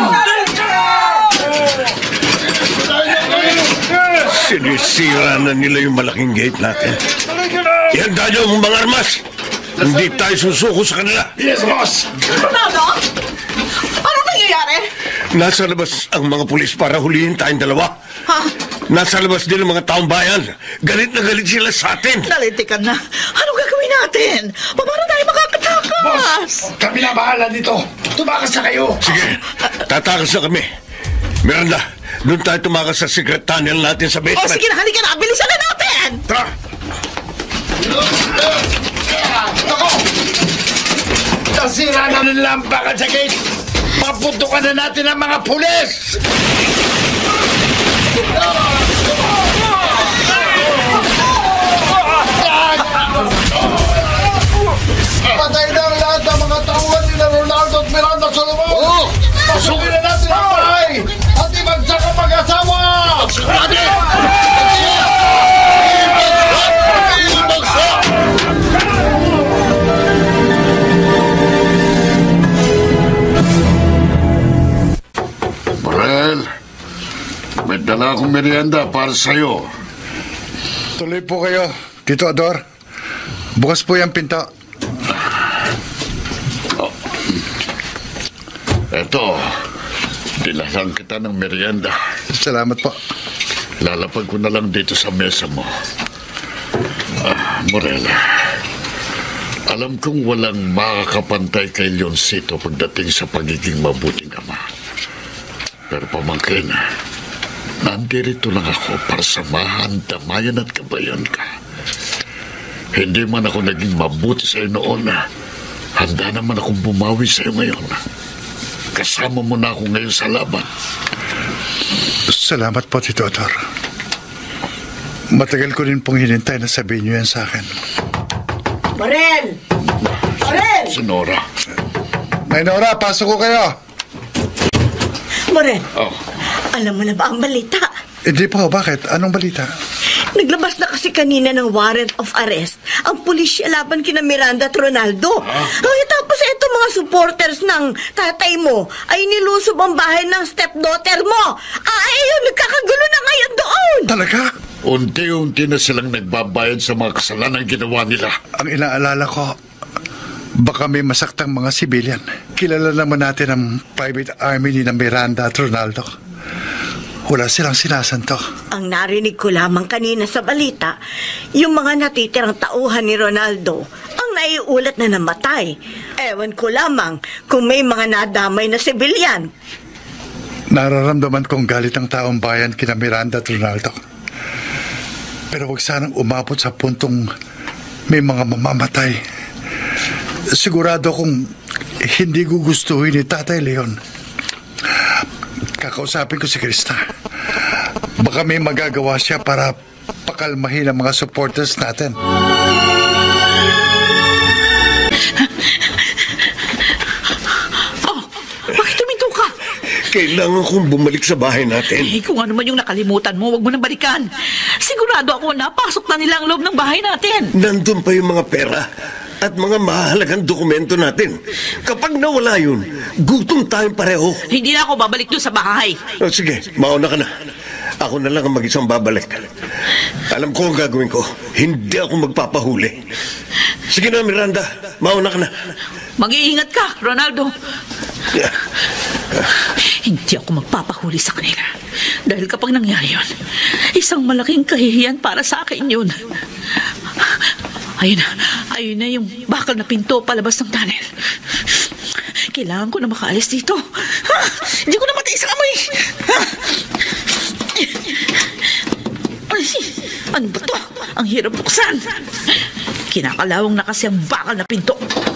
Sinisira na nila yung malaking gate natin. Ihanda niyo ang mga armas. Hindi tayo susuko sa kanila. Yes, boss! Ronaldo? Ano nangyayari? Nasa labas ang mga pulis para hulihin tayong dalawa. Ha? Nasa labas din ang mga taong bayan. Galit na galit sila sa atin. Nalitikan na. Anong gagawin natin? Paano tayo makakatakas? Boss, kami na bahala dito. Tumakas na kayo. Sige, tatakas na kami. Miranda, doon tayo tumakas sa secret tunnel natin sa basement. O sige na, halika na. Bilisan na natin. Tara! Ako! Nasira na ng lampakan sa gate. Paputukan na natin ang mga pulis! Wala akong merienda para sa'yo. Tuloy po kayo, Tito Ador. Bukas po yung pinto. Oh. Eto, dilalang kita ng merienda. Salamat po. Lalapag ko na lang dito sa mesa mo. Ah, Morela, alam kong walang makakapantay kay Leoncito pagdating sa pagiging mabuting ama. Pero pamangkin, nandirito lang ako para samahan, damayan at kabayan ka. Hindi man ako naging mabuti sa'yo noon, handa naman akong bumawi sa'yo ngayon. Kasama mo na ako ngayon sa laban. Salamat po, Tito Ador. Matagal ko rin pong hinintay na sabihin niyo yan sa akin. Morel! Morel! Si Nora. Nay Nora, pasok ko kayo. Morel, Oh. alam mo na ba ang balita? Hindi pa, bakit? Anong balita? Naglabas na kasi kanina ng warrant of arrest ang pulisya laban kina Miranda at Ronaldo. Ah. Ay, tapos ito mga supporters ng tatay mo ay nilusob ang bahay ng stepdaughter mo. Ay, ayun, nagkakagulo na ngayon doon. Talaga? Unti-unti na silang nagbabayad sa mga kasalanan ginawa nila. Ang inaalala ko, baka may masaktang mga sibilyan. Kilala naman natin ang private army ni na Miranda at Ronaldo. Wala silang sinasanto. Ang narinig ko lamang kanina sa balita, yung mga natitirang tauhan ni Ronaldo ang naiulat na namatay. Ewan ko lamang kung may mga nadamay na sibilyan. Nararamdaman kong galit ang taong bayan kina Miranda at Ronaldo. Pero huwag sanang umabot sa puntong may mga mamamatay. Sigurado kong hindi gugustuhin ni Tatay Leon. Kakausapin ko si Krista. Baka may magagawa siya para pakalmahin ang mga supporters natin. Oh, bakit tuminto ka? Kailangan kong bumalik sa bahay natin. Eh, kung ano man yung nakalimutan mo, wag mo nang balikan. Sigurado ako napasok na nila ang loob ng bahay natin. Nandun pa yung mga pera at mga mahalagang dokumento natin. Kapag nawala yun, gutom tayong pareho. Hindi na ako babalik doon sa bahay. O, sige, mauna ka na. Ako na lang ang mag-isang babalik. Alam ko ang gagawin ko. Hindi ako magpapahuli. Sige na, Miranda. Mauna ka na. Mag-iingat ka, Ronaldo. Hindi ako magpapahuli sa kanila. Dahil kapag nangyari yun, isang malaking kahihiyan para sa akin yun. Ayun na, ayun na yung bakal na pinto palabas ng tunnel. Kailangan ko na makaalis dito. Ha? Hindi ko na matiis ang amoy. Ha? Ay, ano ba to? Ang hirap buksan. Kinakalawang na kasi ang bakal na pinto.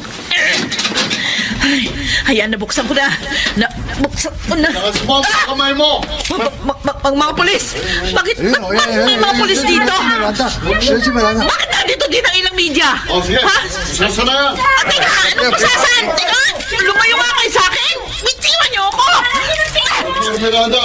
Ay, hayaan na buksan ko na. Na, buksan ko na. Nakasumama sa kamay mo! Ang mga polis! Bakit may mga polis dito? Bakit nandito din ang ilang media? O sige, sasa na yan! Teka, anong pasasan? Teka, lumayo nga kayo sa akin! Bitiwan niyo ako! Miranda!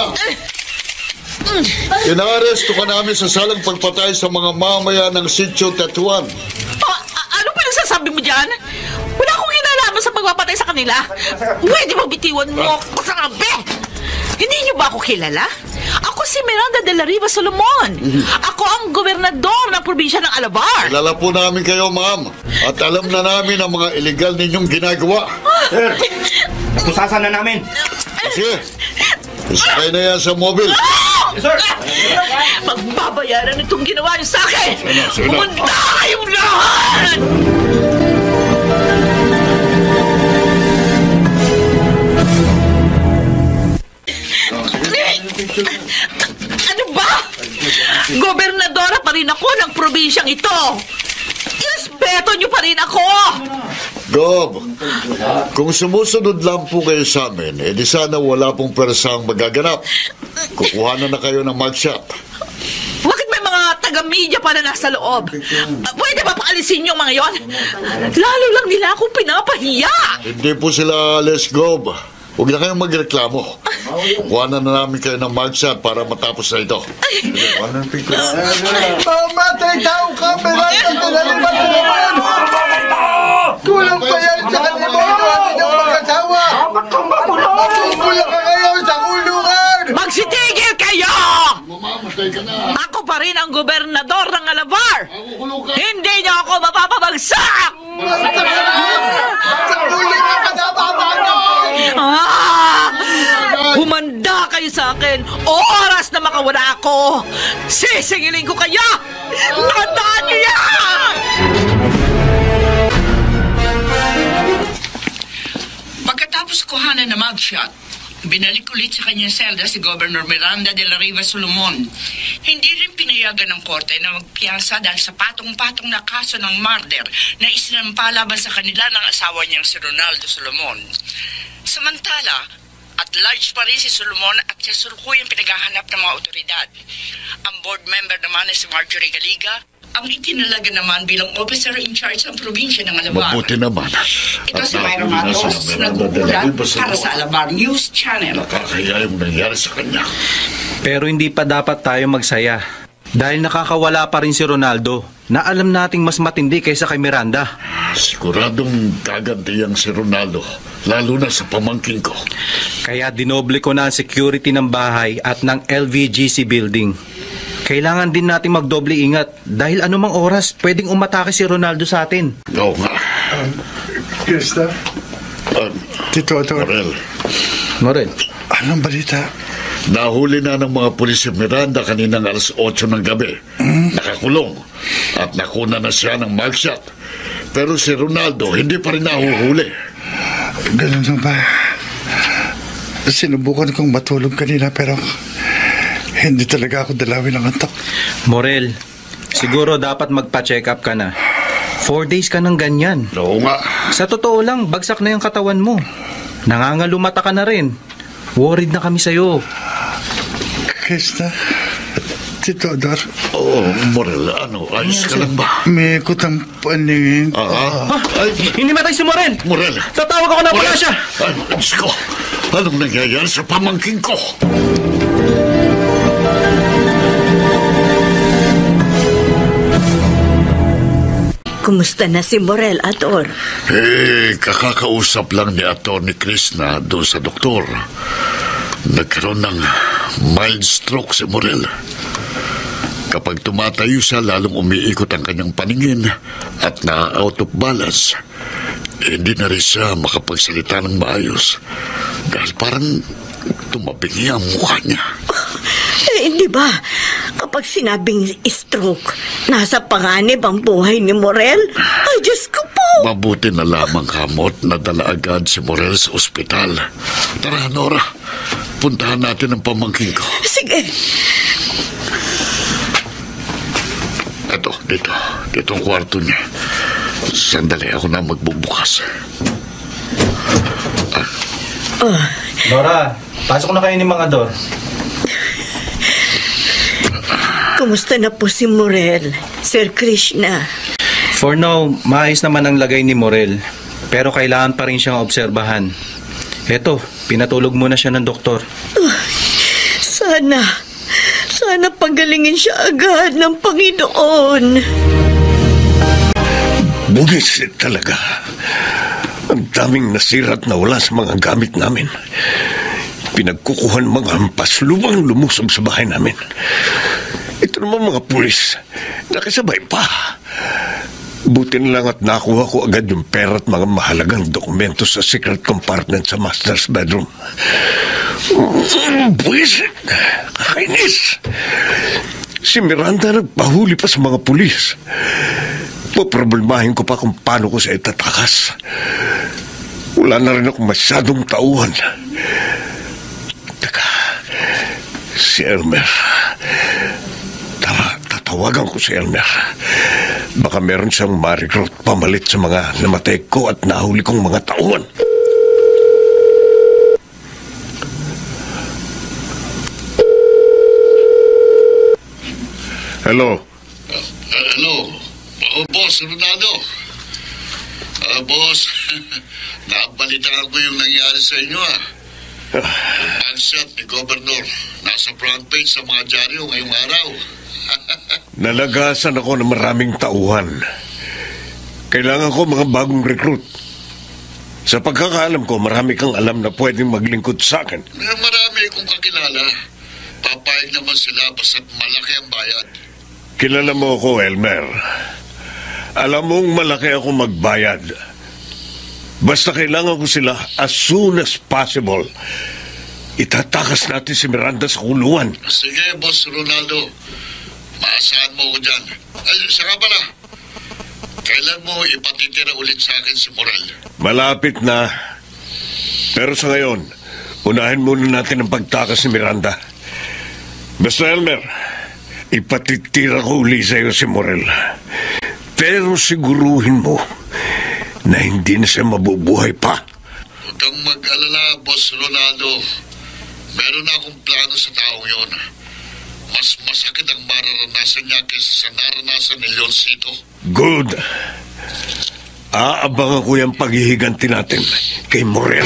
Inaaresto ka namin sa salang pagpatay sa mga mamaya ng Sitio Tetuan. Ano pa nagsasabi mo dyan? Wala akong kinalaman sa pagpapatay sa kanila. Pwede ba bitiwan mo ako sa kabe? Hindi niyo ba ako kilala? Ako si Miranda de la Riva Solomon. Ako ang gobernador ng probinsya ng Alabar. Kilala po namin kayo, ma'am. At alam na namin ang mga illegal ninyong ginagawa. Sir, napusasan na namin. Sige, isakay na yan sa mobil. Sir! Magbabayaran itong ginawa niyo sa akin! Sana, sana. Pumunta kayong lahat! Ano ba? Gobernadora pa rin ako ng probinsyang ito! Irespeto niyo pa rin ako! Gob, kung sumusunod lang po kayo sa amin, edi sana wala pong persang magaganap. Kukuha na na kayo ng mugshot. Bakit may mga taga-media pa na nasa loob? Uh, pwede ba paalisin yung mga yon? Lalo lang nila akong pinapahiya. Hindi po sila alis, Gob. Huwag na kayong magreklamo. Kuha na na namin kayo ng mugshot para matapos na ito. Mamatay daw ka, Miranda de la Riva Solomon! Kulang pa yan sa kanila natin yung mag-asawa! Magbubula ka ngayon sa kulungan! Magsitigil kayo! Ako pa rin ang gobernador ng Alabar! Hindi niyo ako mapapabagsak! Ah! Humanda kayo sa akin! Oras na makawala ako! Sisingilin ko kayo! Tandaan niyo yan! Pagkatapos kuhanan na mugshot, binalik ulit sa kanyang selda si Governor Miranda de la Riva Solomon. Hindi rin pinayagan ng korte na magpiyasa dahil sa patong-patong na kaso ng murder na isinampa laban sa kanila ng asawa niyang si Ronaldo Solomon. Samantala, at large pa rin si Solomon at sa sulukuyang pinaghahanap ng mga otoridad. Ang board member naman ay si Marjorie Galiga, ang itinalaga naman bilang officer in charge ng probinsya ng Alabar. Mabuti naman. Ito si Myra Matos, nag-uulat para sa Alabar News Channel. Nakakaya yung nangyari sa kanya. Pero hindi pa dapat tayo magsaya. Dahil nakakawala pa rin si Ronaldo na alam nating mas matindi kaysa kay Miranda. Siguradong gagantiyang si Ronaldo, lalo na sa pamangkin ko. Kaya dinoble ko na ang security ng bahay at ng L V G C building. Kailangan din natin magdoble ingat dahil anumang oras pwedeng umatake si Ronaldo sa atin. Oo nga. Um, Krista? Um, Tito Ador. Morel. Morel. Anong balita? Nahuli na ng mga pulis si Miranda kaninang alas otso ng gabi. Mm. Nakakulong. At nakuna na siya ng mugshot. Pero si Ronaldo hindi pa rin nahuhuli. Ganun na ba? Sinubukan kong matulog kanina pero hindi talaga ako dalawin ng antok. Morel, siguro dapat magpa-check up ka na. Four days ka ng ganyan. Oo nga. Sa totoo lang, bagsak na yung katawan mo. Nangangalumata ka na rin. Worried na kami sa'yo. Krista, Tito Ador. Oo, oh, Morel, ano, ayos ka lang ba? May kutang paningin. Ah, ah, ay, hindi matay si Morel. Morel. Tatawag ako na pala siya. Ay, Diyos ko, anong nangyayari sa pamangkin ko? Kumusta na si Morel, Ador? Eh, kakakausap lang ni Atty. Krishna doon sa doktor. Nagkaroon ng mild stroke si Morel. Kapag tumatayo siya, lalong umiikot ang kanyang paningin at na-out of balance. Eh, hindi na rin siya makapagsalita ng maayos dahil parang tumabingi ang mukha niya. Eh, hindi ba? Kapag sinabing stroke, nasa panganib ang buhay ni Morel? Ay, Diyos ko po! Mabuti na lamang kamot na dala agad si Morel sa ospital. Tara, Nora. Puntahan natin ang pamangkin ko. Sige. Ito, dito. Dito ang kwarto niya. Sandali, ako na magbubukas. Ah. Oh. Nora, pasok na kayo ni Mang Ador. Kumusta na po si Morel, Sir Krishna? For now, maayos naman ang lagay ni Morel. Pero kailangan pa rin siyang obserbahan. Eto, pinatulog muna siya ng doktor. Uh, sana, sana pagalingin siya agad ng Panginoon. Bumisit talaga. Ang daming nasira at nawala sa mga gamit namin. Pinagkukuhan mga hampas, lumang lumusob sa bahay namin. Ito naman mga pulis, nakasabay pa. Buti na lang at nakuha ko agad yung pera at mga mahalagang dokumento sa secret compartment sa master's bedroom. Buwisit, kakainis. Si Miranda nagpahuli pa sa mga pulis. Poproblemahin ko pa kung paano ko siya itatakas. Wala na rin ako masyadong tauhan. Teka, si Elmer. Tara, tatawagan ko si Elmer. Baka meron siyang ma-recruit pamalit sa mga namatay ko at nahuli kong mga tauhan. Hello? Uh, hello? Oh, boss, Ronaldo. Uh, boss, nabalitaan ko yung nangyari sa inyo, ah. Ang shot ni Governor nasa front page sa mga dyaryo ngayong araw. Nalagasan ako ng maraming tauhan. Kailangan ko mga bagong recruit. Sa pagkakaalam ko, marami kang alam na pwedeng maglingkod sa akin. Marami kong kakilala. papayag naman sila basta't malaki ang bayad. Kilala mo ako, Elmer. Alam mong malaki ako magbayad. Basta kailangan ko sila as soon as possible. Itatakas natin si Miranda sa kulungan. Sige, Boss Ronaldo. Maasahan mo ko dyan. Ay, siya nga pala. Kailan mo ipatitira ulit sa akin si Morel? Malapit na. Pero sa ngayon, unahin muna natin ang pagtakas ni Miranda. Basta, Elmer, ipatitira ko uli sa iyo si Morel. Pero siguruhin mo na hindi na siya mabubuhay pa. Huwag kang mag-alala, Boss Ronaldo. Meron na akong plano sa taong yon. Mas masakit ang mararanasan niya kaysa sa naranasan ni Leoncito. Good. Aabangan ko yung paghihiganti natin kay Morel.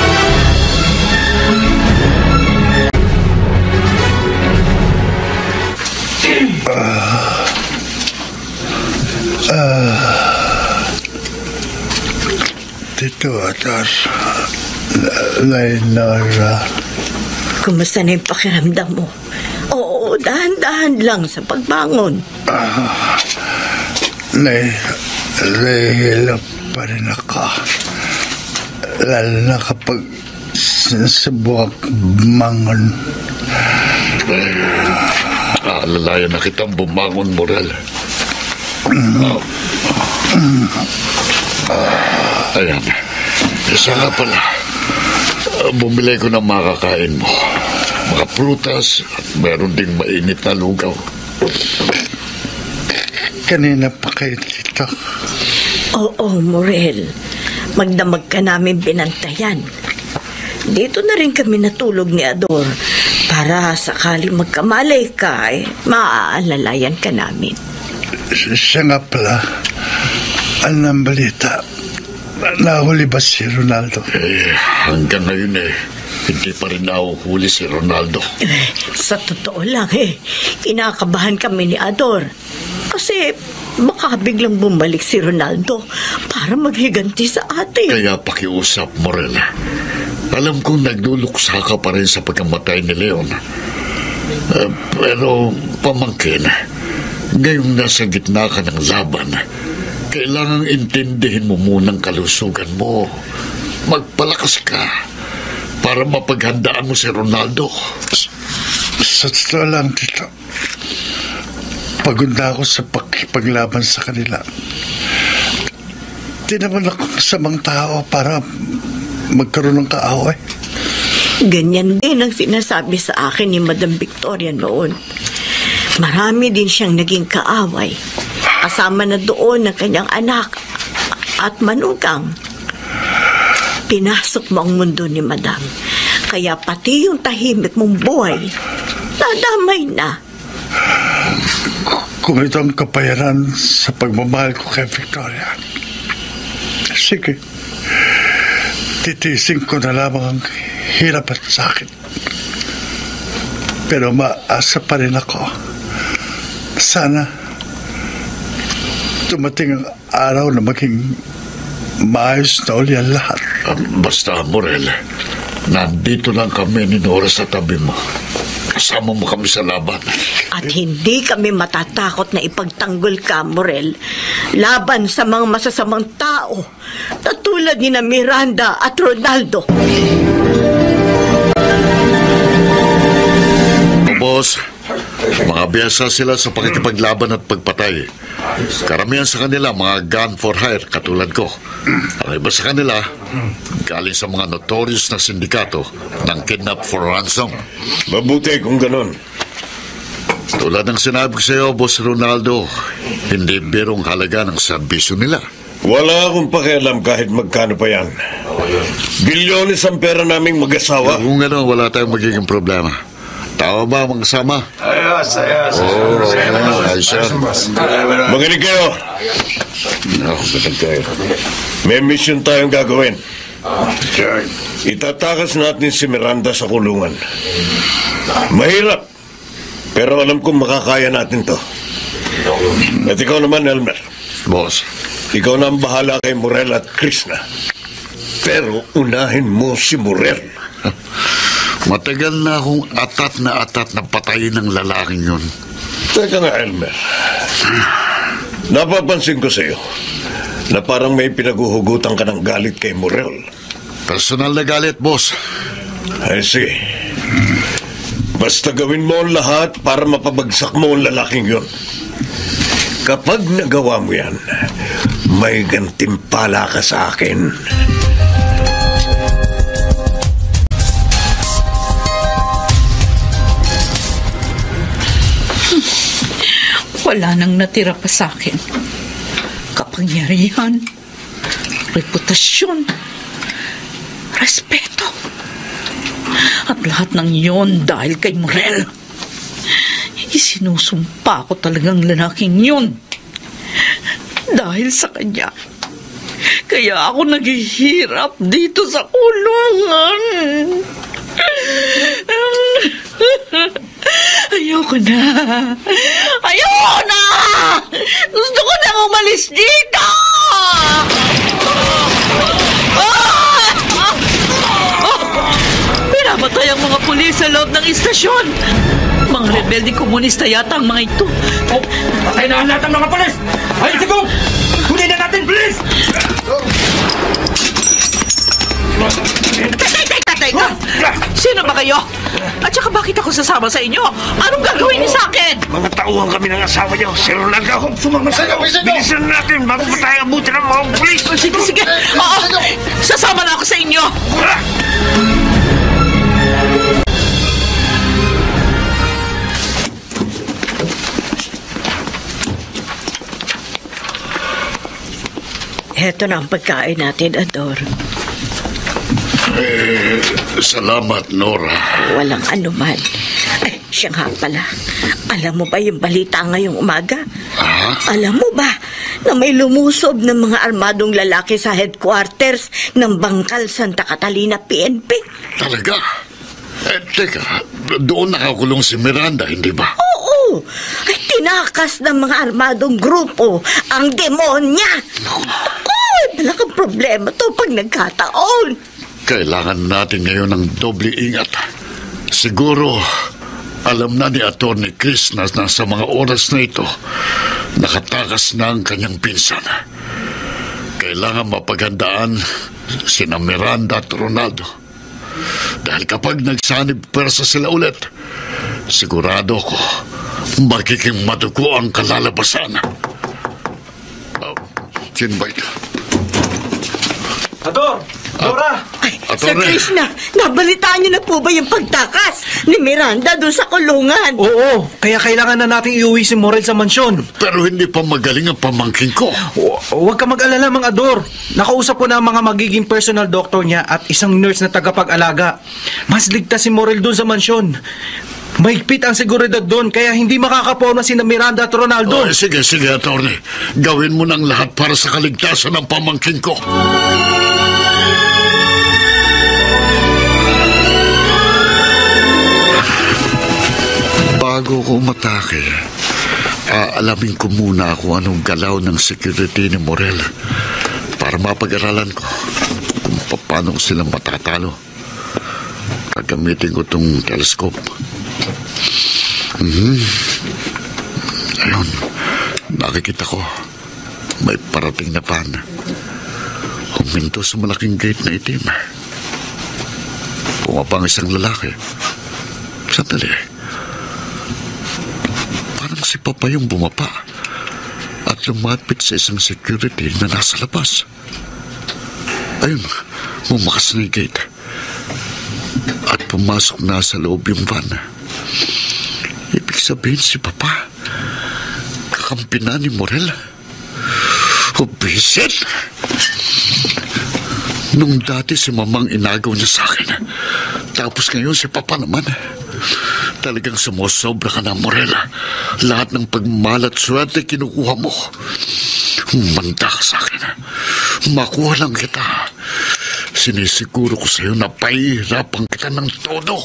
Ah... Uh, uh, Tito Atar, Lainara. Kumusta na yung pakiramdam mo? Oo, dahan-dahan lang sa pagbangon. Ah, Nay, nahihila pa rin ako. Lalo na kapag sinusubukan bumangon. Aalalayan na kitang bumangon, Morel. Mm. Mm. Uh, ayan. Isa nga pala. Uh, bumili ko ng makakain mo. Mga prutas at meron ding mainit na lugaw. Kanina pa kayo dito. Oo, Morel. Magdamag ka namin binantayan. Dito na rin kami natulog ni Ador para sakaling magkamalay ka, eh, maaalalayan ka namin. Siya nga pala, anong balita? Nahuli ba si Ronaldo? Eh, hanggang ngayon eh, hindi pa rin nahuhuli si Ronaldo. Eh, sa totoo lang eh, kinakabahan kami ni Ador. Kasi baka biglang bumalik si Ronaldo para maghiganti sa atin. Kaya pakiusap, Morel. Alam kong nagluluksa ka pa rin sa pagkamatay ni Leon. Uh, pero pamangkin, ngayong nasa gitna ka ng laban, kailangang intindihin mo munang kalusugan mo. Magpalakas ka para mapaghandaan mo si Ronaldo. Sa totoo lang, Tito, pagod na ako sa pagpaglaban sa kanila. Di naman ako masamang tao para magkaroon ng kaaway. Ganyan din ang sinasabi sa akin ni Madam Victoria noon. Marami din siyang naging kaaway. Kasama na doon ng kanyang anak at manugang. Pinasok mo ang mundo ni Madam. Kaya pati yung tahimik mong buhay, nadamay na. Kung ito ang kapayaran sa pagmamahal ko kay Victoria, sige, titisin ko na lamang ang hirap at sakit. Pero maasa pa rin ako. Sana dumating ang araw na maging maayos na uli ang lahat. Basta, Morel, nandito lang kami ni Nora sa tabi mo. Kasama mo kami sa laban. At hindi kami matatakot na ipagtanggol ka, Morel, laban sa mga masasamang tao na tulad ni na Miranda at Ronaldo. Boss, mga biyasa sila sa pakikipaglaban at pagpatay. Karamihan sa kanila mga gun for hire katulad ko. Ang iba sa kanila galing sa mga notorious na sindikato ng kidnap for ransom. Mabuti kung ganon. Tulad ng sinabi ko sa iyo, Boss Ronaldo, hindi birong halaga ng serbisyo nila. Wala akong pakialam kahit magkano pa yan. Bilyones ang pera naming mag-asawa. Kung gano'n, wala tayong magiging problema. Tawa ba mga kasama? Ayos, ayos. Oo, ayos yan. Magaling kayo. Ako, magaling kayo. May mission tayong gagawin. Itatakas natin si Miranda sa kulungan. Mahirap, pero alam kong makakaya natin to. At ikaw naman, Elmer. Boss. Ikaw na ang bahala kay Morel at Krishna. Pero unahin mo si Morel. Matagal na akong atat na atat na patayin ng lalaking yun. Teka nga, Elmer. Napapansin ko sa'yo na parang may pinaguhugutan ka ng galit kay Morel. Personal na galit, boss. I see. Basta gawin mo ang lahat para mapabagsak mo ang lalaking yun. Kapag nagawa mo yan, may gantimpala ka sa akin. Wala nang natira pa sa akin. Kapangyarihan, reputasyon, respeto. At lahat ng yon dahil kay Morel. Isinusumpa ko talagang lalaking yun. Dahil sa kanya. Kaya ako naghihirap dito sa kulungan. Ayoko na. Ayoko na! Gusto ko na umalis dito! Pinamatay ang mga pulis sa loob ng istasyon. Mga rebelding komunista yata ang mga ito. Oh, patay na ang lahat ng mga pulis! Ayun si Kung! Kunin na natin, please! Tatay, tatay, tatay ka! Sino ba kayo? At saka bakit ako sasama sa inyo? Anong gagawin niyo sa akin? Mga tauhan kami ng asawa niyo, si Ronaldo. Sumama sa'yo! Bilisan natin bago pa tayo abutin ng mga pulis. Sige, sige. Oo, sasama na ako sa inyo. Heto na ang pagkain natin, Ador. Eh, salamat, Nora. Walang anuman. Ay, siya nga pala. Alam mo ba yung balita ngayong umaga? Ha? Alam mo ba na may lumusob ng mga armadong lalaki sa headquarters ng Bangkal Santa Catalina P N P? Talaga? Eh, teka, doon nakakulong si Miranda, hindi ba? Oo! Ay, tinakas ng mga armadong grupo ang demonya! Ako, malaking problema to pag nagkataon. Kailangan natin ngayon ng doble ingat. Siguro, alam na ni Atty. Chris na sa mga oras na ito, nakatakas na ang kanyang pinsan. Kailangan mapaghandaan sina Miranda at Ronaldo. Dahil kapag nagsanib pwersa sila ulit, sigurado ko magiging madugo ang kalalabasan. Uh, sino ba ito? Ador! Nora! Ay, Sir Krishna, nabalitaan niyo na po ba yung pagtakas ni Miranda doon sa kulungan? Oo, kaya kailangan na nating iuwi si Morel sa mansyon. Pero hindi pa magaling ang pamangkin ko. O, huwag ka mag-alala, Mang Ador. Nakausap ko na ang mga magiging personal doctor niya at isang nurse na tagapag-alaga. Mas ligtas si Morel doon sa mansyon. Mahigpit ang seguridad doon, kaya hindi makakaporma sina Miranda at Ronaldo. Oh, sige, sige, attorney. Gawin mo ng lahat para sa kaligtasan ng pamangkin ko. Bago ko umatake, aalamin ko muna kung anong galaw ng security ni Morel para mapag-aralan ko kung paano silang matatalo. Gagamitin ko itong telescope. Mm-hmm. Ayun, nakikita ko may parating na van. Huminto sa malaking gate na itim. Pumapang isang lalaki. Sandali. Parang si Papa yung bumaba at lumapit sa isang security na nasa labas. Ayun, bumakas na yung gate at pumasok na sa loob yung van. Ibig sabihin si Papa kakampi na ni Morel. O bisit! Nung dati si Mamang inagaw niya sa akin, tapos ngayon si Papa naman. Talagang sumusobra ka na, Morel. Lahat ng pagmalat swerte kinukuha mo. Manda ka sa akin. Makuha lang kita. Sinisiguro ko sa'yo na pahihirapan kita ng todo.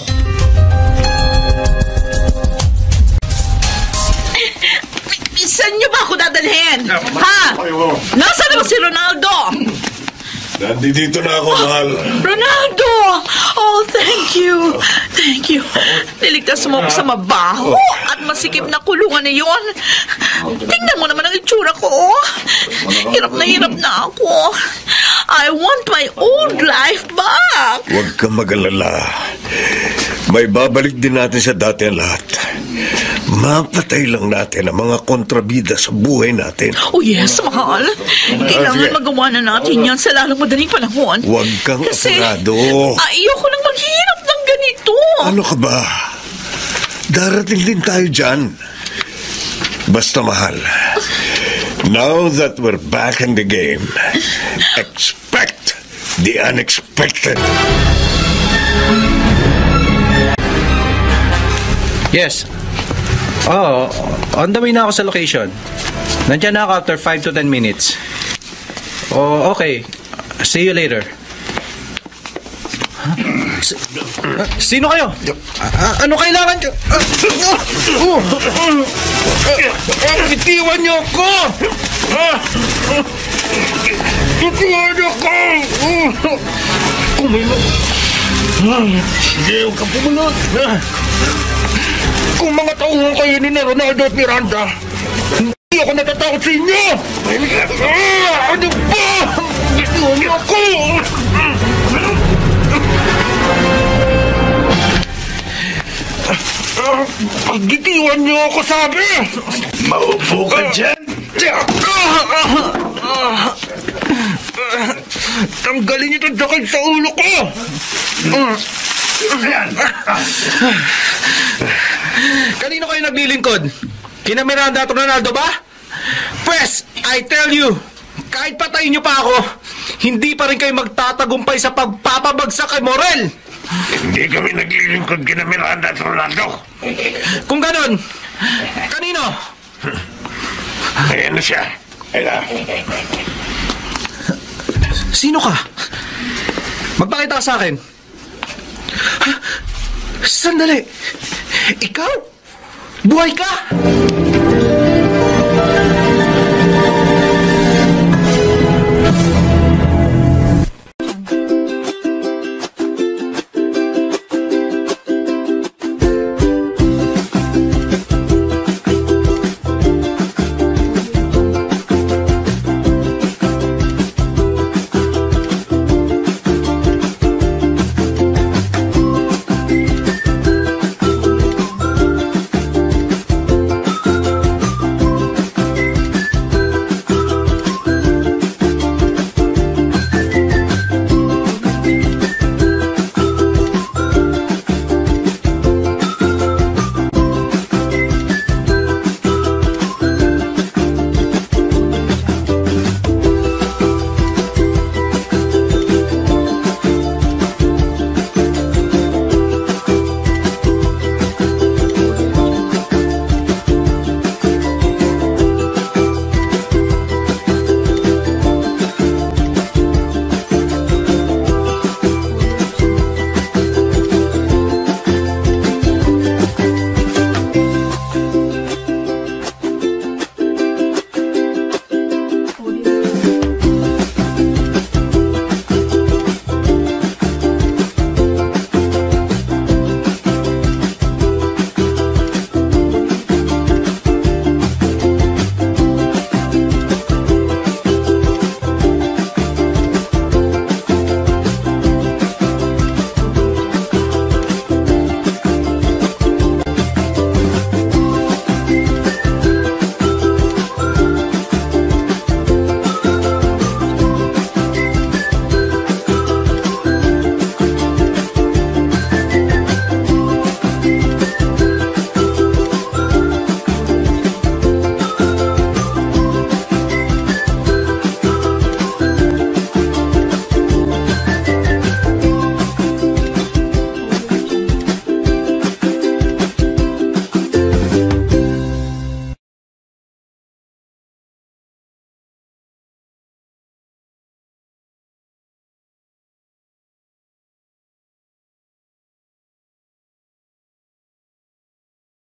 Saan niyo ba ako dadalhin? Ha? Nasaan na si Ronaldo? Nandito na ako, mahal. Ronaldo! Oh, thank you. Thank you. Niligtas mo ako sa mabaho at masikip na kulungan na yun. Tingnan mo naman ang itsura ko. Hirap na hirap na ako. I want my old life back. Huwag kang mag-alala. May babalik din natin sa dati ang lahat. Mapatay lang natin ang mga kontrabida sa buhay natin. Oh yes, mahal. Kailangan magawa na natin yan sa lalong madaling panahon. Huwag kang Kasi apurado. ayoko nang maghirap ng ganito. Ano ka ba? Darating din tayo dyan. Basta mahal. Now that we're back in the game, expect the unexpected. Yes. Oh, on the way na ako sa location. Nandiyan na ako after five to ten minutes. Oh, okay. See you later. Huh? S- uh, sino kayo? Uh, ano kailangan nyo? Uh, uh, uh, Bitiwan niyo ako! Uh, uh, Bitiwan niyo ako! Uh, Kung may mag... Sige, huwag kang pumunod. Kung mga tauhan kayo ni Ronaldo at Miranda, hindi ako natatakot sa inyo! Ah, ano ba? Bitiwan niyo ako! Pagditiwan niyo ako, sabi! Maupo ka dyan! Tanggalin niyo itong dakid sa ulo ko! Kanino kayo naglilingkod? Kina Miranda at Ronaldo ba? Pwes, I tell you, kahit patayin niyo pa ako, hindi pa rin kayo magtatagumpay sa pagpapabagsak kay Morel! Hindi kami naglilingkod kina Miranda at Ronaldo. Kung ganon, kanino? Ayan na siya. Ayan. Sino ka? Magpakita ka sa akin. Ha? Sandali. Ikaw? Buhay ka?